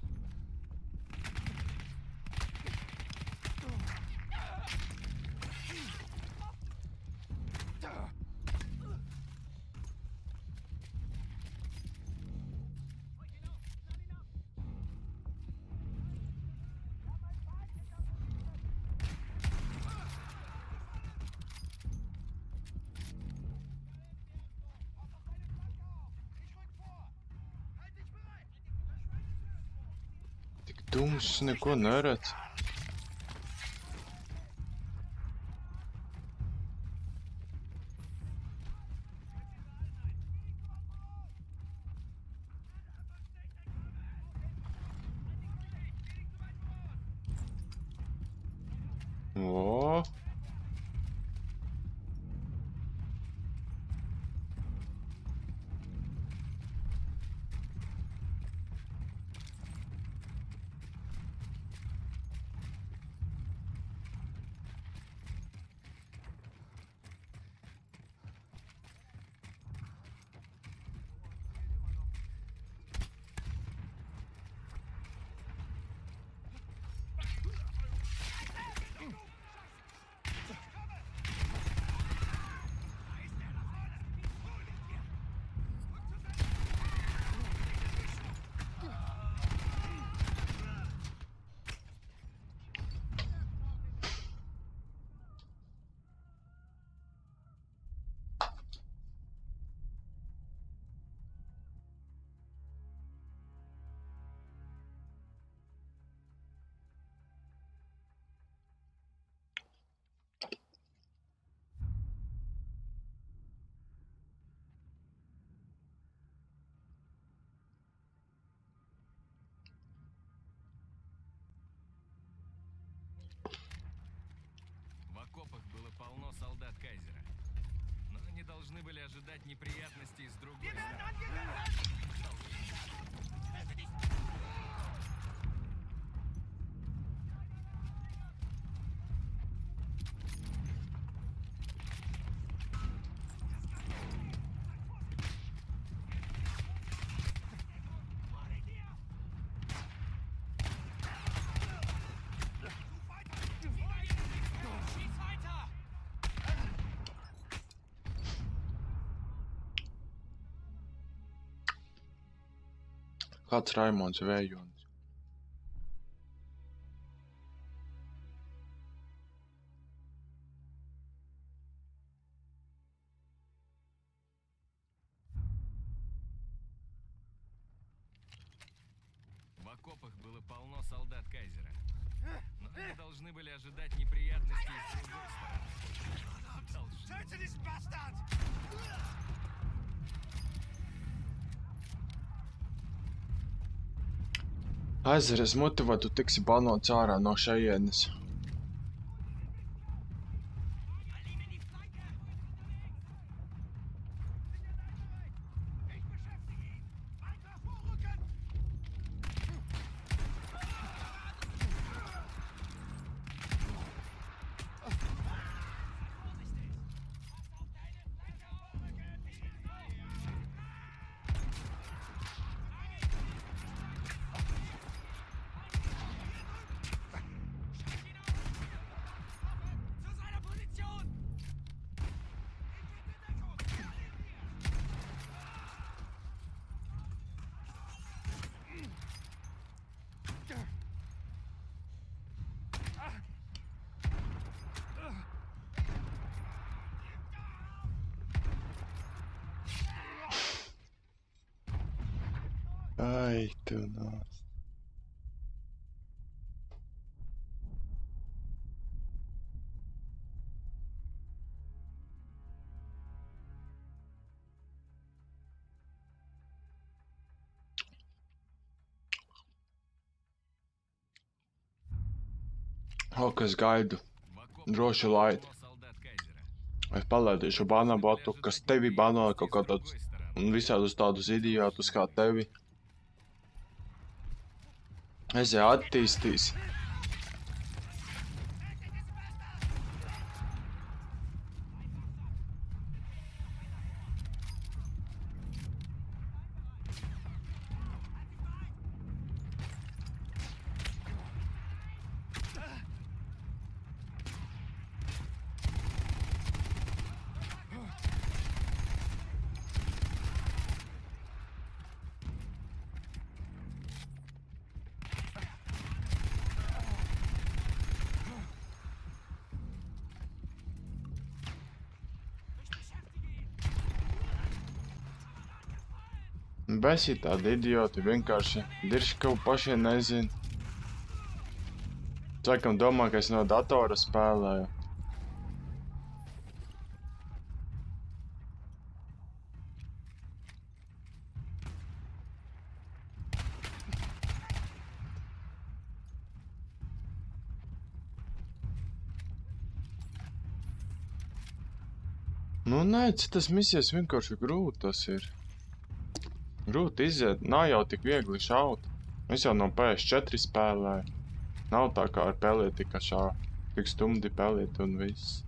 Dums neko neredz. O. Кайзера. Но они должны были ожидать неприятностей с другой стороны. Kāds Raimons Vējonis? В окопах было полно солдат Кайзера. Но они должны были ожидать неприятностей с другой стороны. Должны. Aizveries motivē, tu tiksi banots ārā no šejienes. Ai, tu nāc. O, kas gaidu. Droši laid. Es palaidīšu banabotu, kas tevi banoja kaut kādus un visādus tādus idiotus kā tevi. Es jau attīstīs. Besi tādi idioti vienkārši dirši kaut paši nezin. Cilvēkam domā, ka es no datora spēlēju. Nu, nē, citas misijas vienkārši grūtas ir. Grūti iziet, nav jau tik viegli šaut. Es jau no PS4 spēlēju. Nav tā kā ar pelēti, ka tik stumdi pelēt un viss.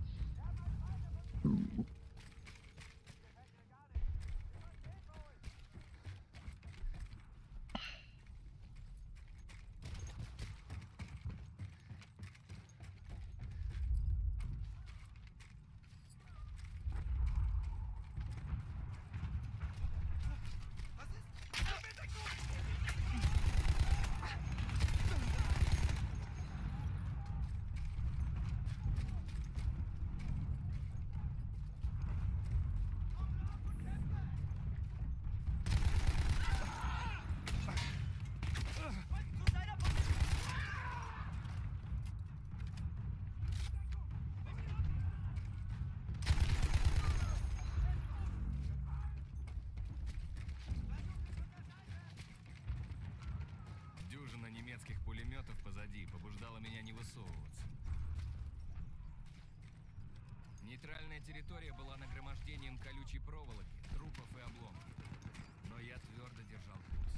Дюжина немецких пулеметов позади побуждала меня не высовываться. Нейтральная территория была нагромождением колючей проволоки, трупов и обломков. Но я твердо держал курс.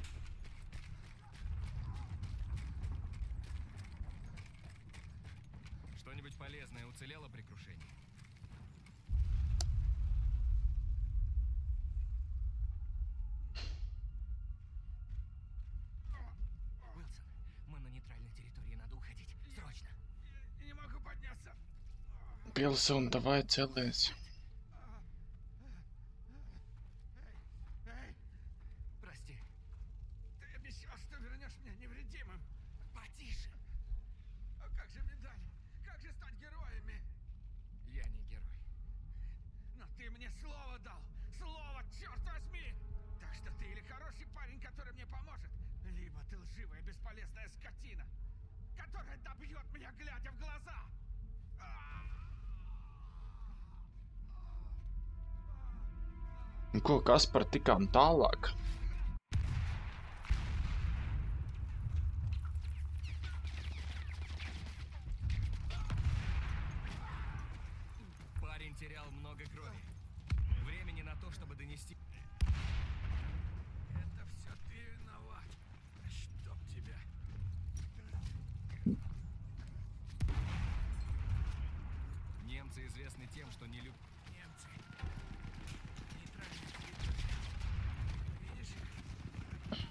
Что-нибудь полезное уцелело при крушении? Уилсон, мы на нейтральной территории, надо уходить. Срочно. Не могу подняться. Билсон, давай целись. Эй, Прости. ты обещал, что вернешь меня невредимым. Потише. А как же медали? Как же стать героями? Я не герой. Но ты мне слово дал. Слово, черт возьми! Так что ты или хороший парень, который мне поможет, либо ты лживая бесполезная скотина, которая добьет меня, глядя в глаза. Nu, ko Kaspar tikām tālāk? Парень терял много крови. Времени на то, чтобы донести... Это все ты виноват. Чтоб тебя. Немцы известны тем, что не любят... Немцы. Нейтральная территория. Видишь их?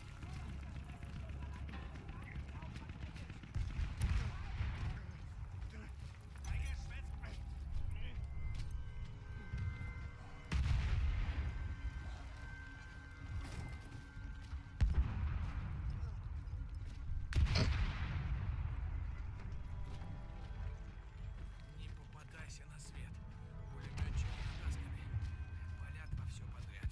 Не попадайся на свет. Пулеметчики натасканы. Палят во все подряд.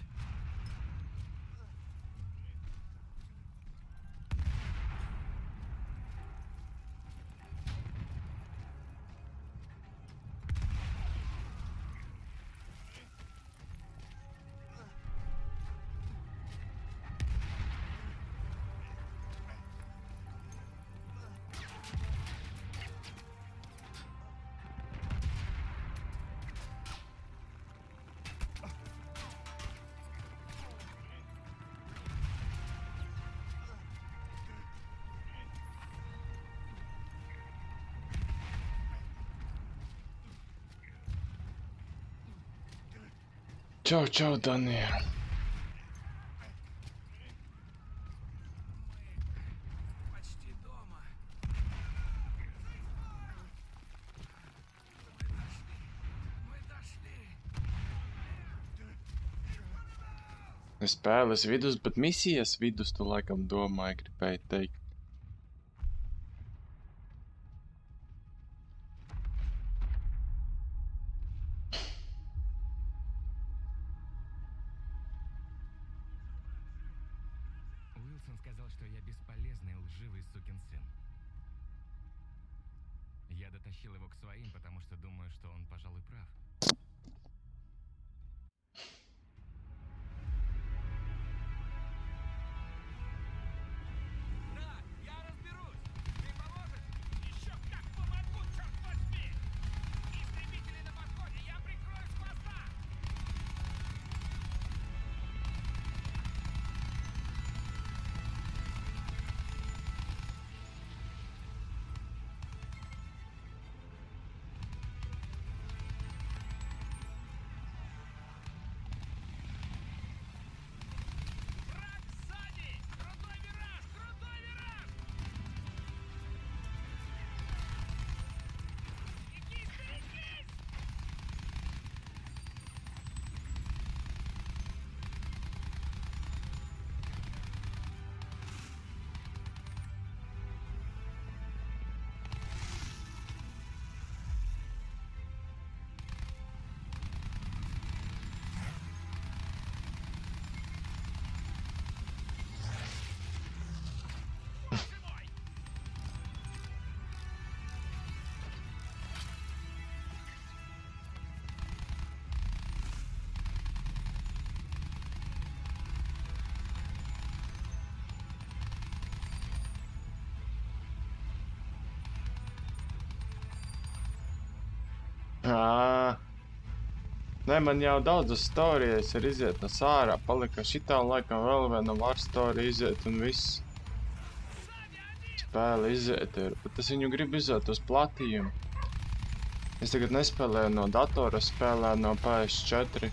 Čau, čau, Daniel. Почти дома. Мы дошли. Spēles vidus, bet misijas vidus tu laikam domāji, gribēji teikt. Уилсон сказал, что я бесполезный, лживый сукин сын. Я дотащил его к своим, потому что думаю, что он, пожалуй, прав. Да, я разберусь. Ты поможешь? Еще как помогу, черт возьми! Истребители на подходе, я прикрою с хвоста! Ā. Nē, man jau daudzas storijas ir iziet no sārā, palika šitā laikam vēl viena var storija iziet un viss. Spēle iziet ir, bet es viņu gribu iziet uz platījumu. Es tagad nespēlēju no datora, spēlēju no PS4.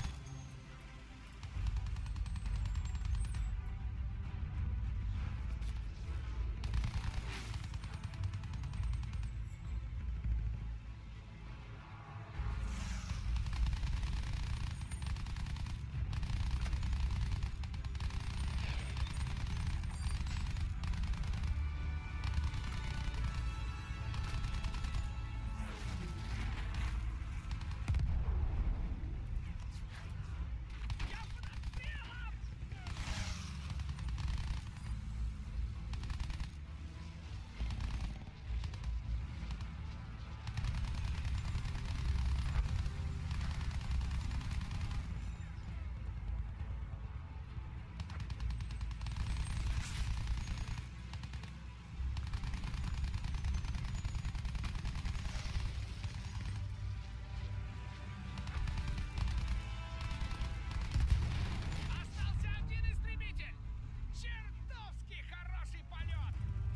Остался один истребитель! Чертовски хороший полет!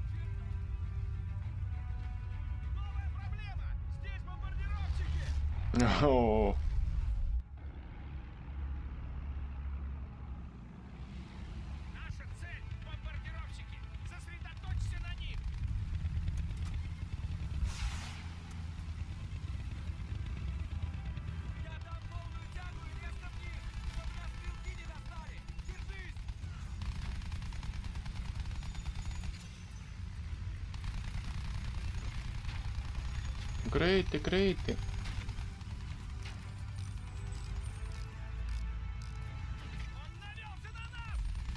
Новая проблема! Здесь бомбардировщики! О. Наша цель — бомбардировщики! Сосредоточься на них! Я дам полную тягу и резко вниз, чтоб нас стрелки не достали! Держись! Krīti, krīti. Он навелся на нас!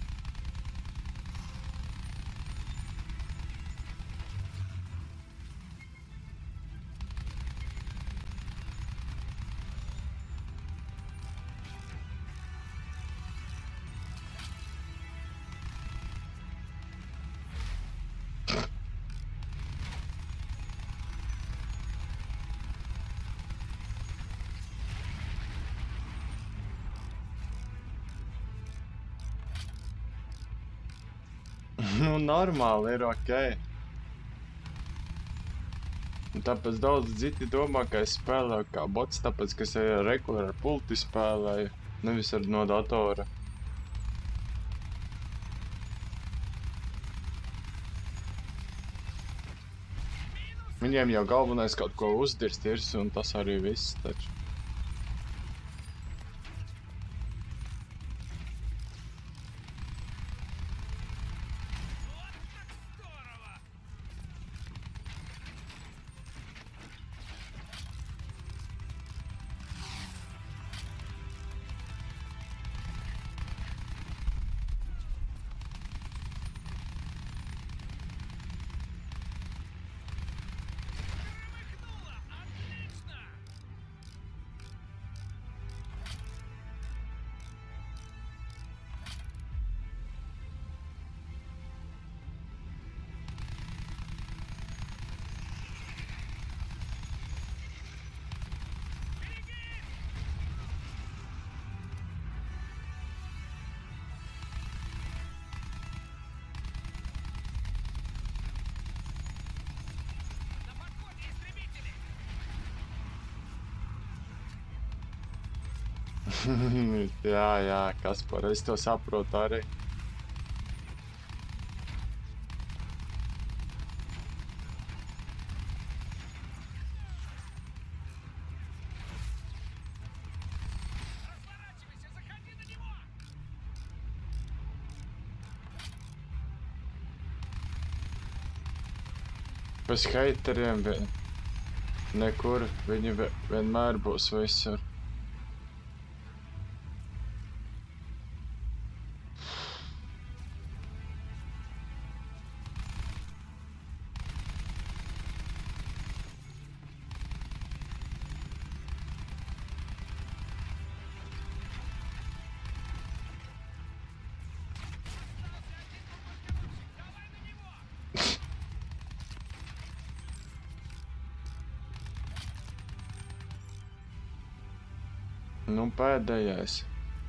Nu, normāli ir ok. Un tāpēc daudz citi domā, ka es spēlēju kā bots, tāpēc, ka es ar regulāru pulti spēlēju, nevis ar no datora. Viņiem jau galvenais kaut ko uzdirst ir, un tas arī viss, taču. Вот так здорово! Громыхнуло! Отлично! На подходе истребители! Jā, Kaspar, es to saprotu arī. Разворачивайся, заходи на него! Bez hateriem nekur, viņi vienmēr būs visur. Давай на него! Nu, pēdējais.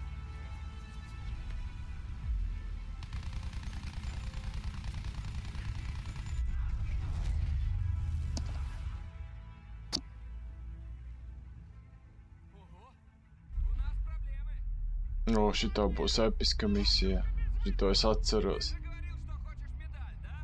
O, šitā būs episka misija. Šito es atceros. Ты говорил, что хочешь медаль, да?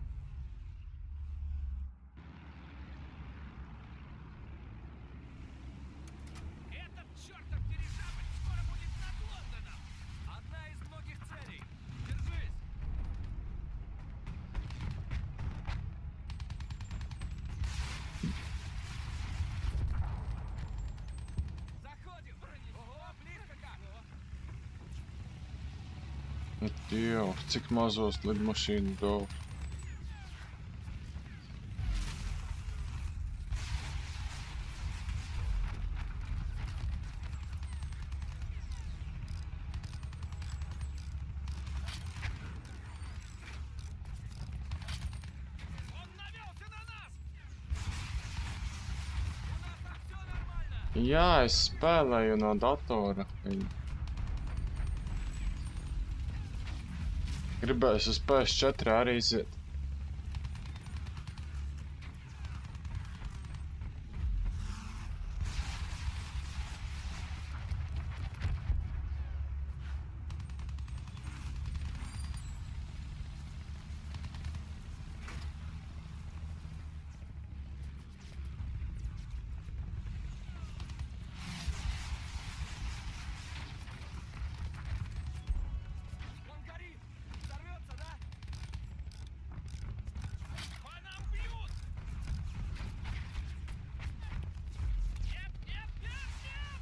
Этот чертов дирижабль скоро будет над Лондоном. Одна из многих целей. Держись. Заходим. Ого, близко как. Dievs, cik mazos lidmašīnu brauc. Он навелся на нас! У нас там все нормально. Jā, es spēlēju no datora. Gribēju uz PS4 arī iziet. Он горит. Взорвется, да? По нам бьют! Нет, нет, нет, нет!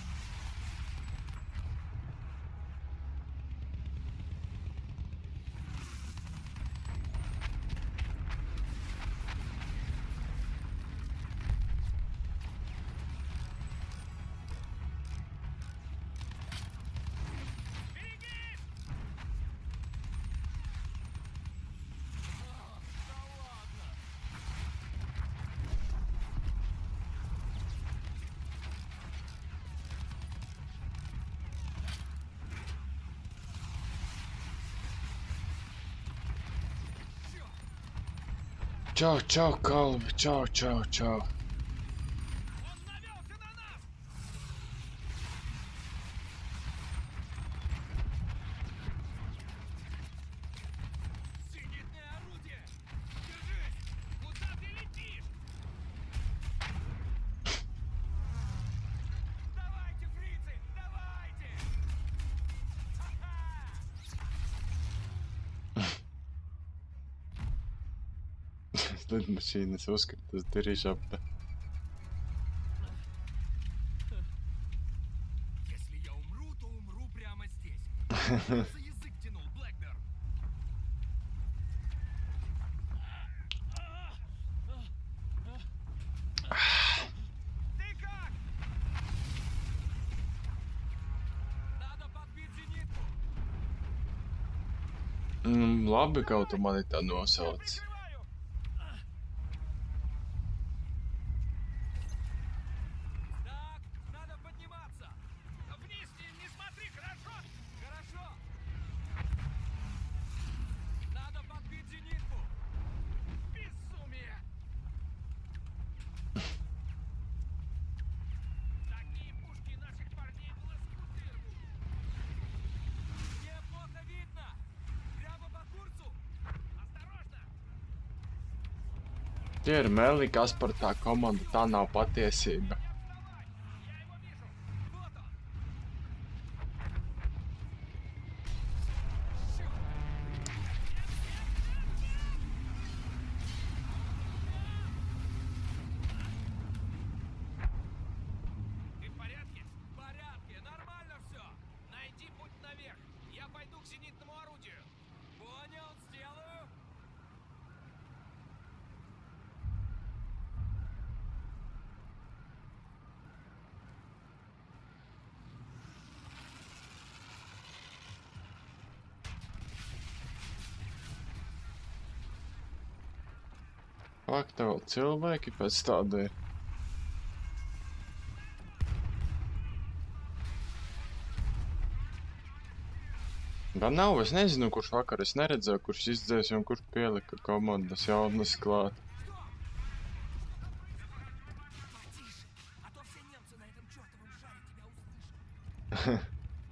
Берегись! Да ладно. Čau, čau, kalvi, čau, čau, čau. Он навелся на нас! Зенитное орудие. Держись! Куда ты летишь? Давайте, фрицы, давайте. Lidmašīnas uzkrita uz dirižabli. Если я умру, то умру прямо здесь. За язык тянул, Блэкберн. Ты как? Надо подбить зенитку. Labi, ka tu mani tā nosauc. Прикрываю! Так, надо подниматься. Вниз не смотри, хорошо? Хорошо. Надо подбить зенитку. Безумие! Такие пушки наших парней в лоскуты рвут. Мне плохо видно. Прямо по курсу. Осторожно! Tie ir meli, kas par tā komanda, tā nav patiesība. Я его вижу! Вот он. Ты в порядке? В порядке, нормально все. Найди путь наверх. Я пойду к зенитному орудию. Понял, сделаю. Ak, tev vēl cilvēki pēc tāda ir. Gan nav, es nezinu, kurš vakar es neredzēju, kurš izdzēs un kurš pielika komandas jaunas klāt. А то все немцы на этом чертовом шаре тебя услышат.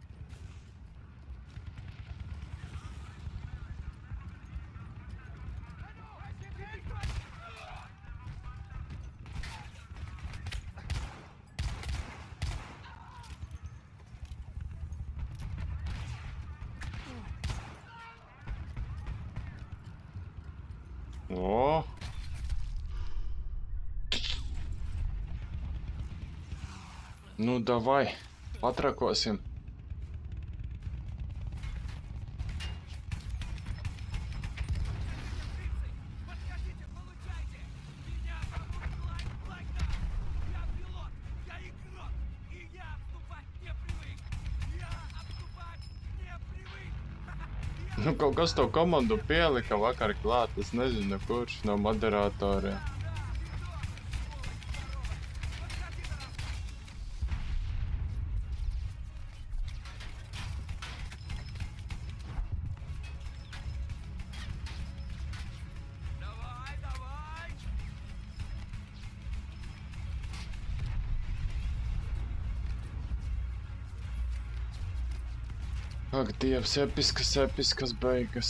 O! Nu, davai, patrakosim. Подходите, получайте! Меня зовут Лайна! Я пилот, я игрок, и я отступать не привык! Я отступать не привык! Nu, kaut kas to komandu pielika vakar klāt, es nezinu, kurš no moderatoriem. Давай, давай! Ak, Dievs, episkas beigas.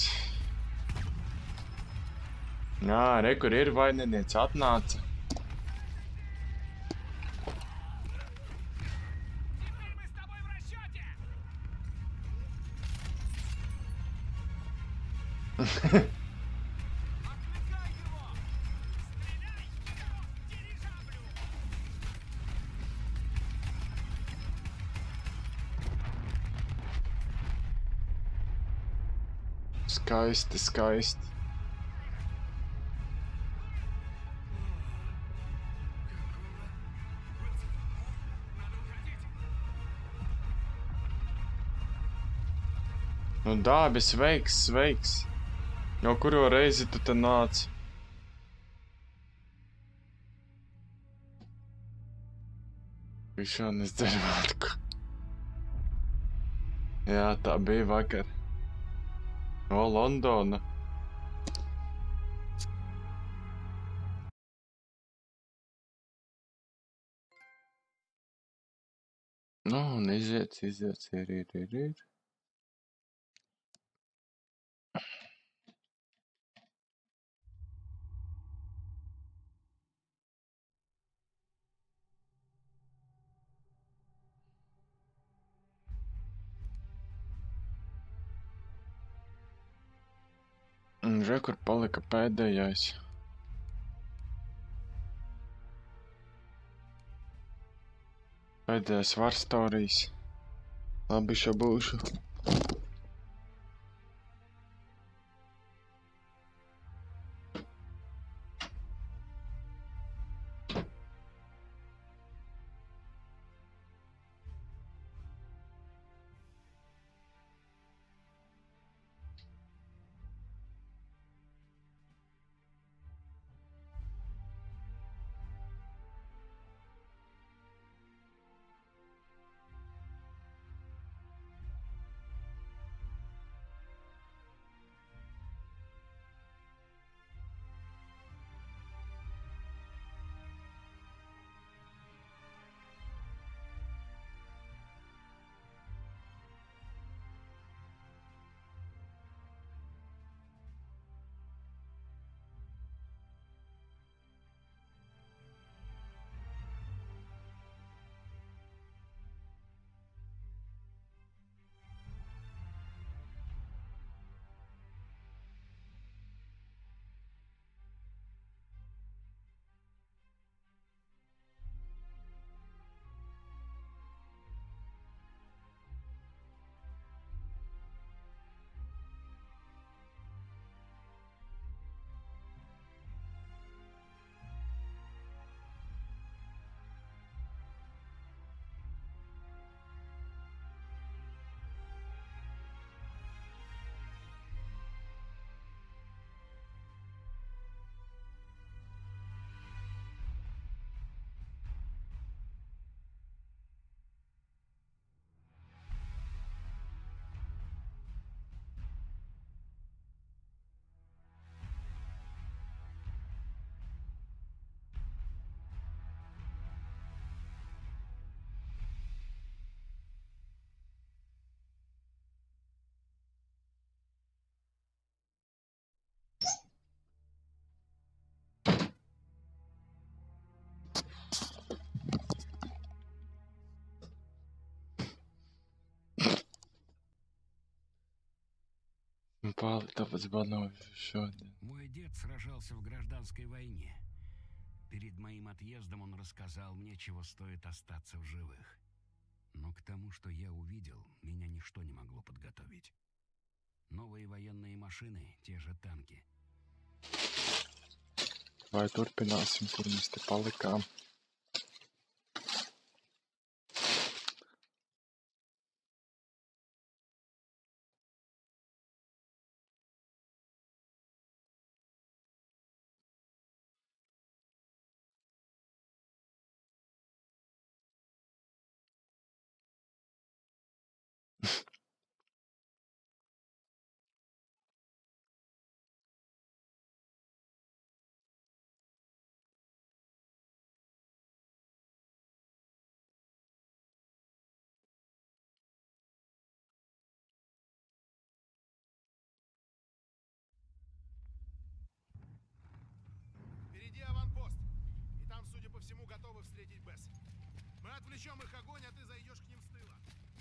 Jā, re, kur ir vaininieci atnāca. Теперь мы с тобой в расчете! Отвлекай его! Стреляй! Дирижаблю! Skaisti, skaisti. Nu, Dābi, sveiks, sveiks. Jau kuro reizi tu te nāc? Višānis dzer vodku. Jā, tā bija vakar. O, Londona. Nu, un iziet, ir. Un re, kur palika pēdējais. Pēdējais War Stories. Labi, šo būšu. Палта возбанов еще один. Мой дед сражался в гражданской войне. Перед моим отъездом он рассказал мне, чего стоит остаться в живых. Но к тому, что я увидел, меня ничто не могло подготовить. Новые военные машины, те же танки. Vai turpināsim, kur mēs te palikām. Впереди аванпост. И там, судя по всему, готовы встретить БЭС. Мы отвлечем их огонь, а ты зайдешь к ним с тыла.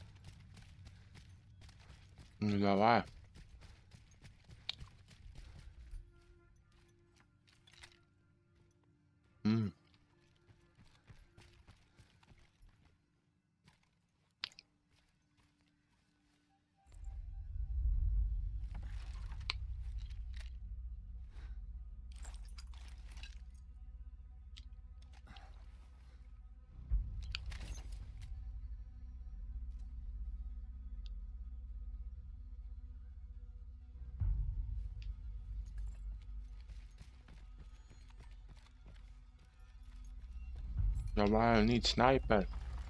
Ну давай. Давай, I need sniper.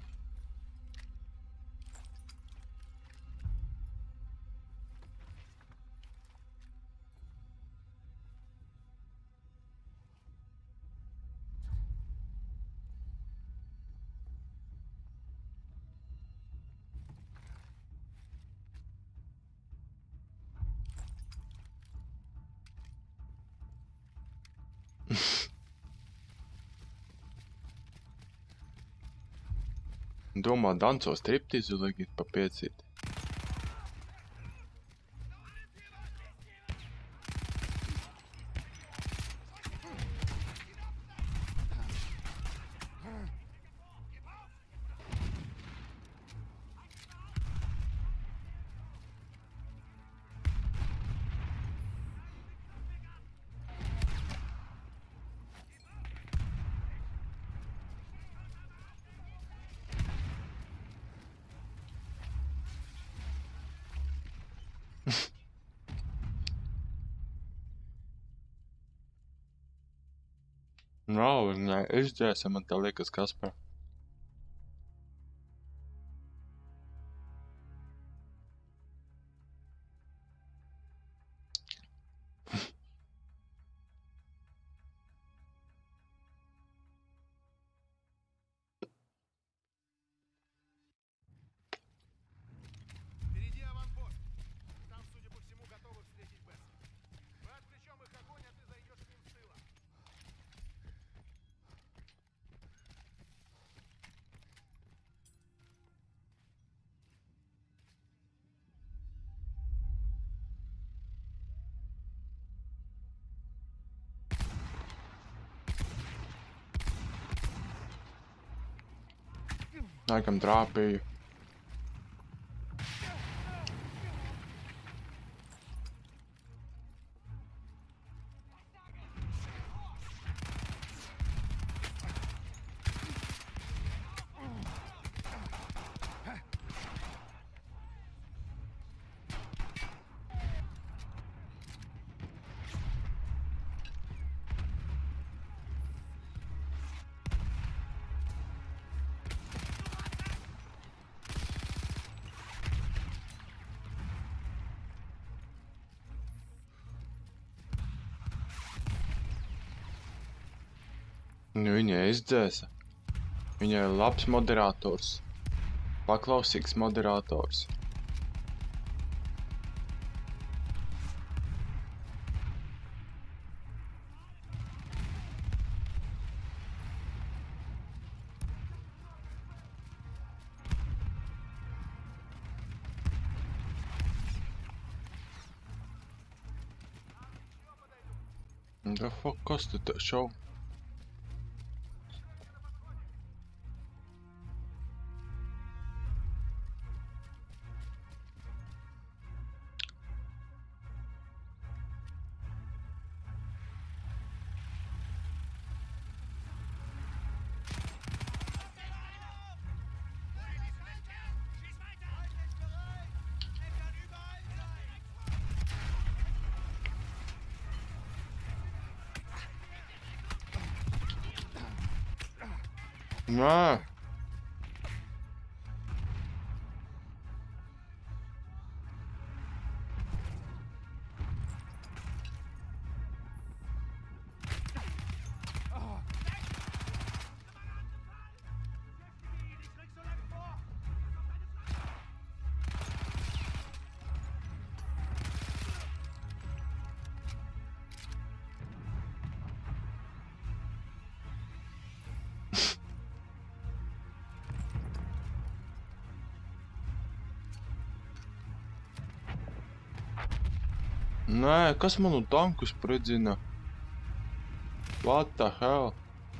Domā, dancos striptīzu likt pa piecīt. Nav, nē, izdzēsim, man tā liekas, Kaspar. Впереди аванпост. И там, судя по всему, готовы встретить БЭС. Мы отвлечем их огонь, а ты зайдешь к ним с тыла. Laikam trāpīju. Nu, viņa izdzēsa. Viņa ir labs moderators. Paklausīgs moderators. The fuck kostet das schon? Na. Nē, kas manu tanku spridzina? What the hell?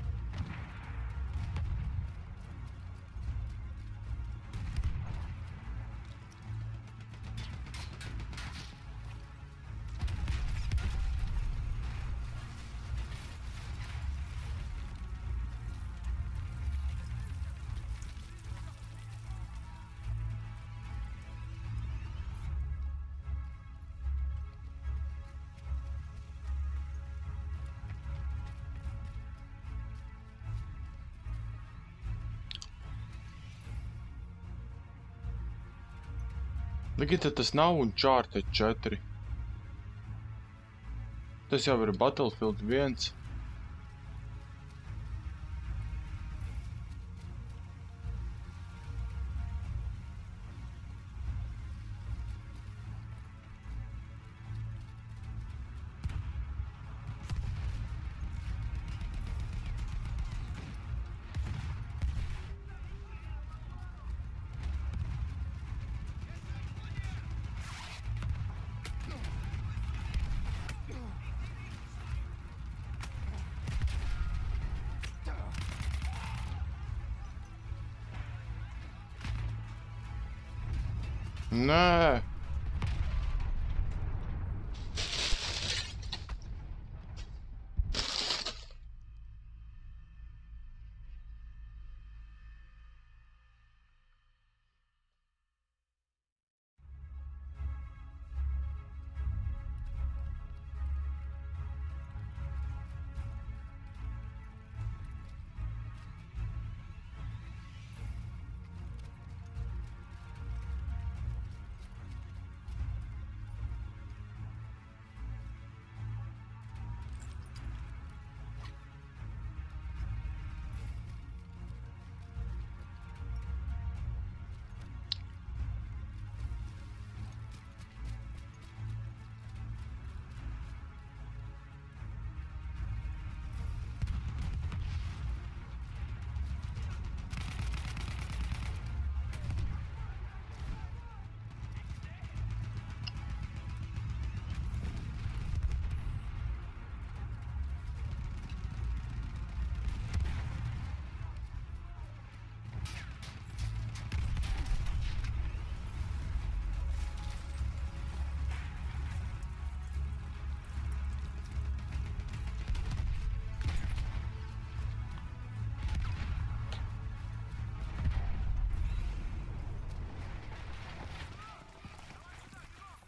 Nikita, tas nav Uncharted 4. Tas jau ir Battlefield 1. Nē.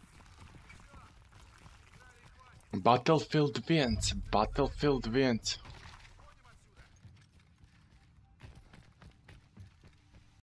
Battlefield 1, Battlefield 1.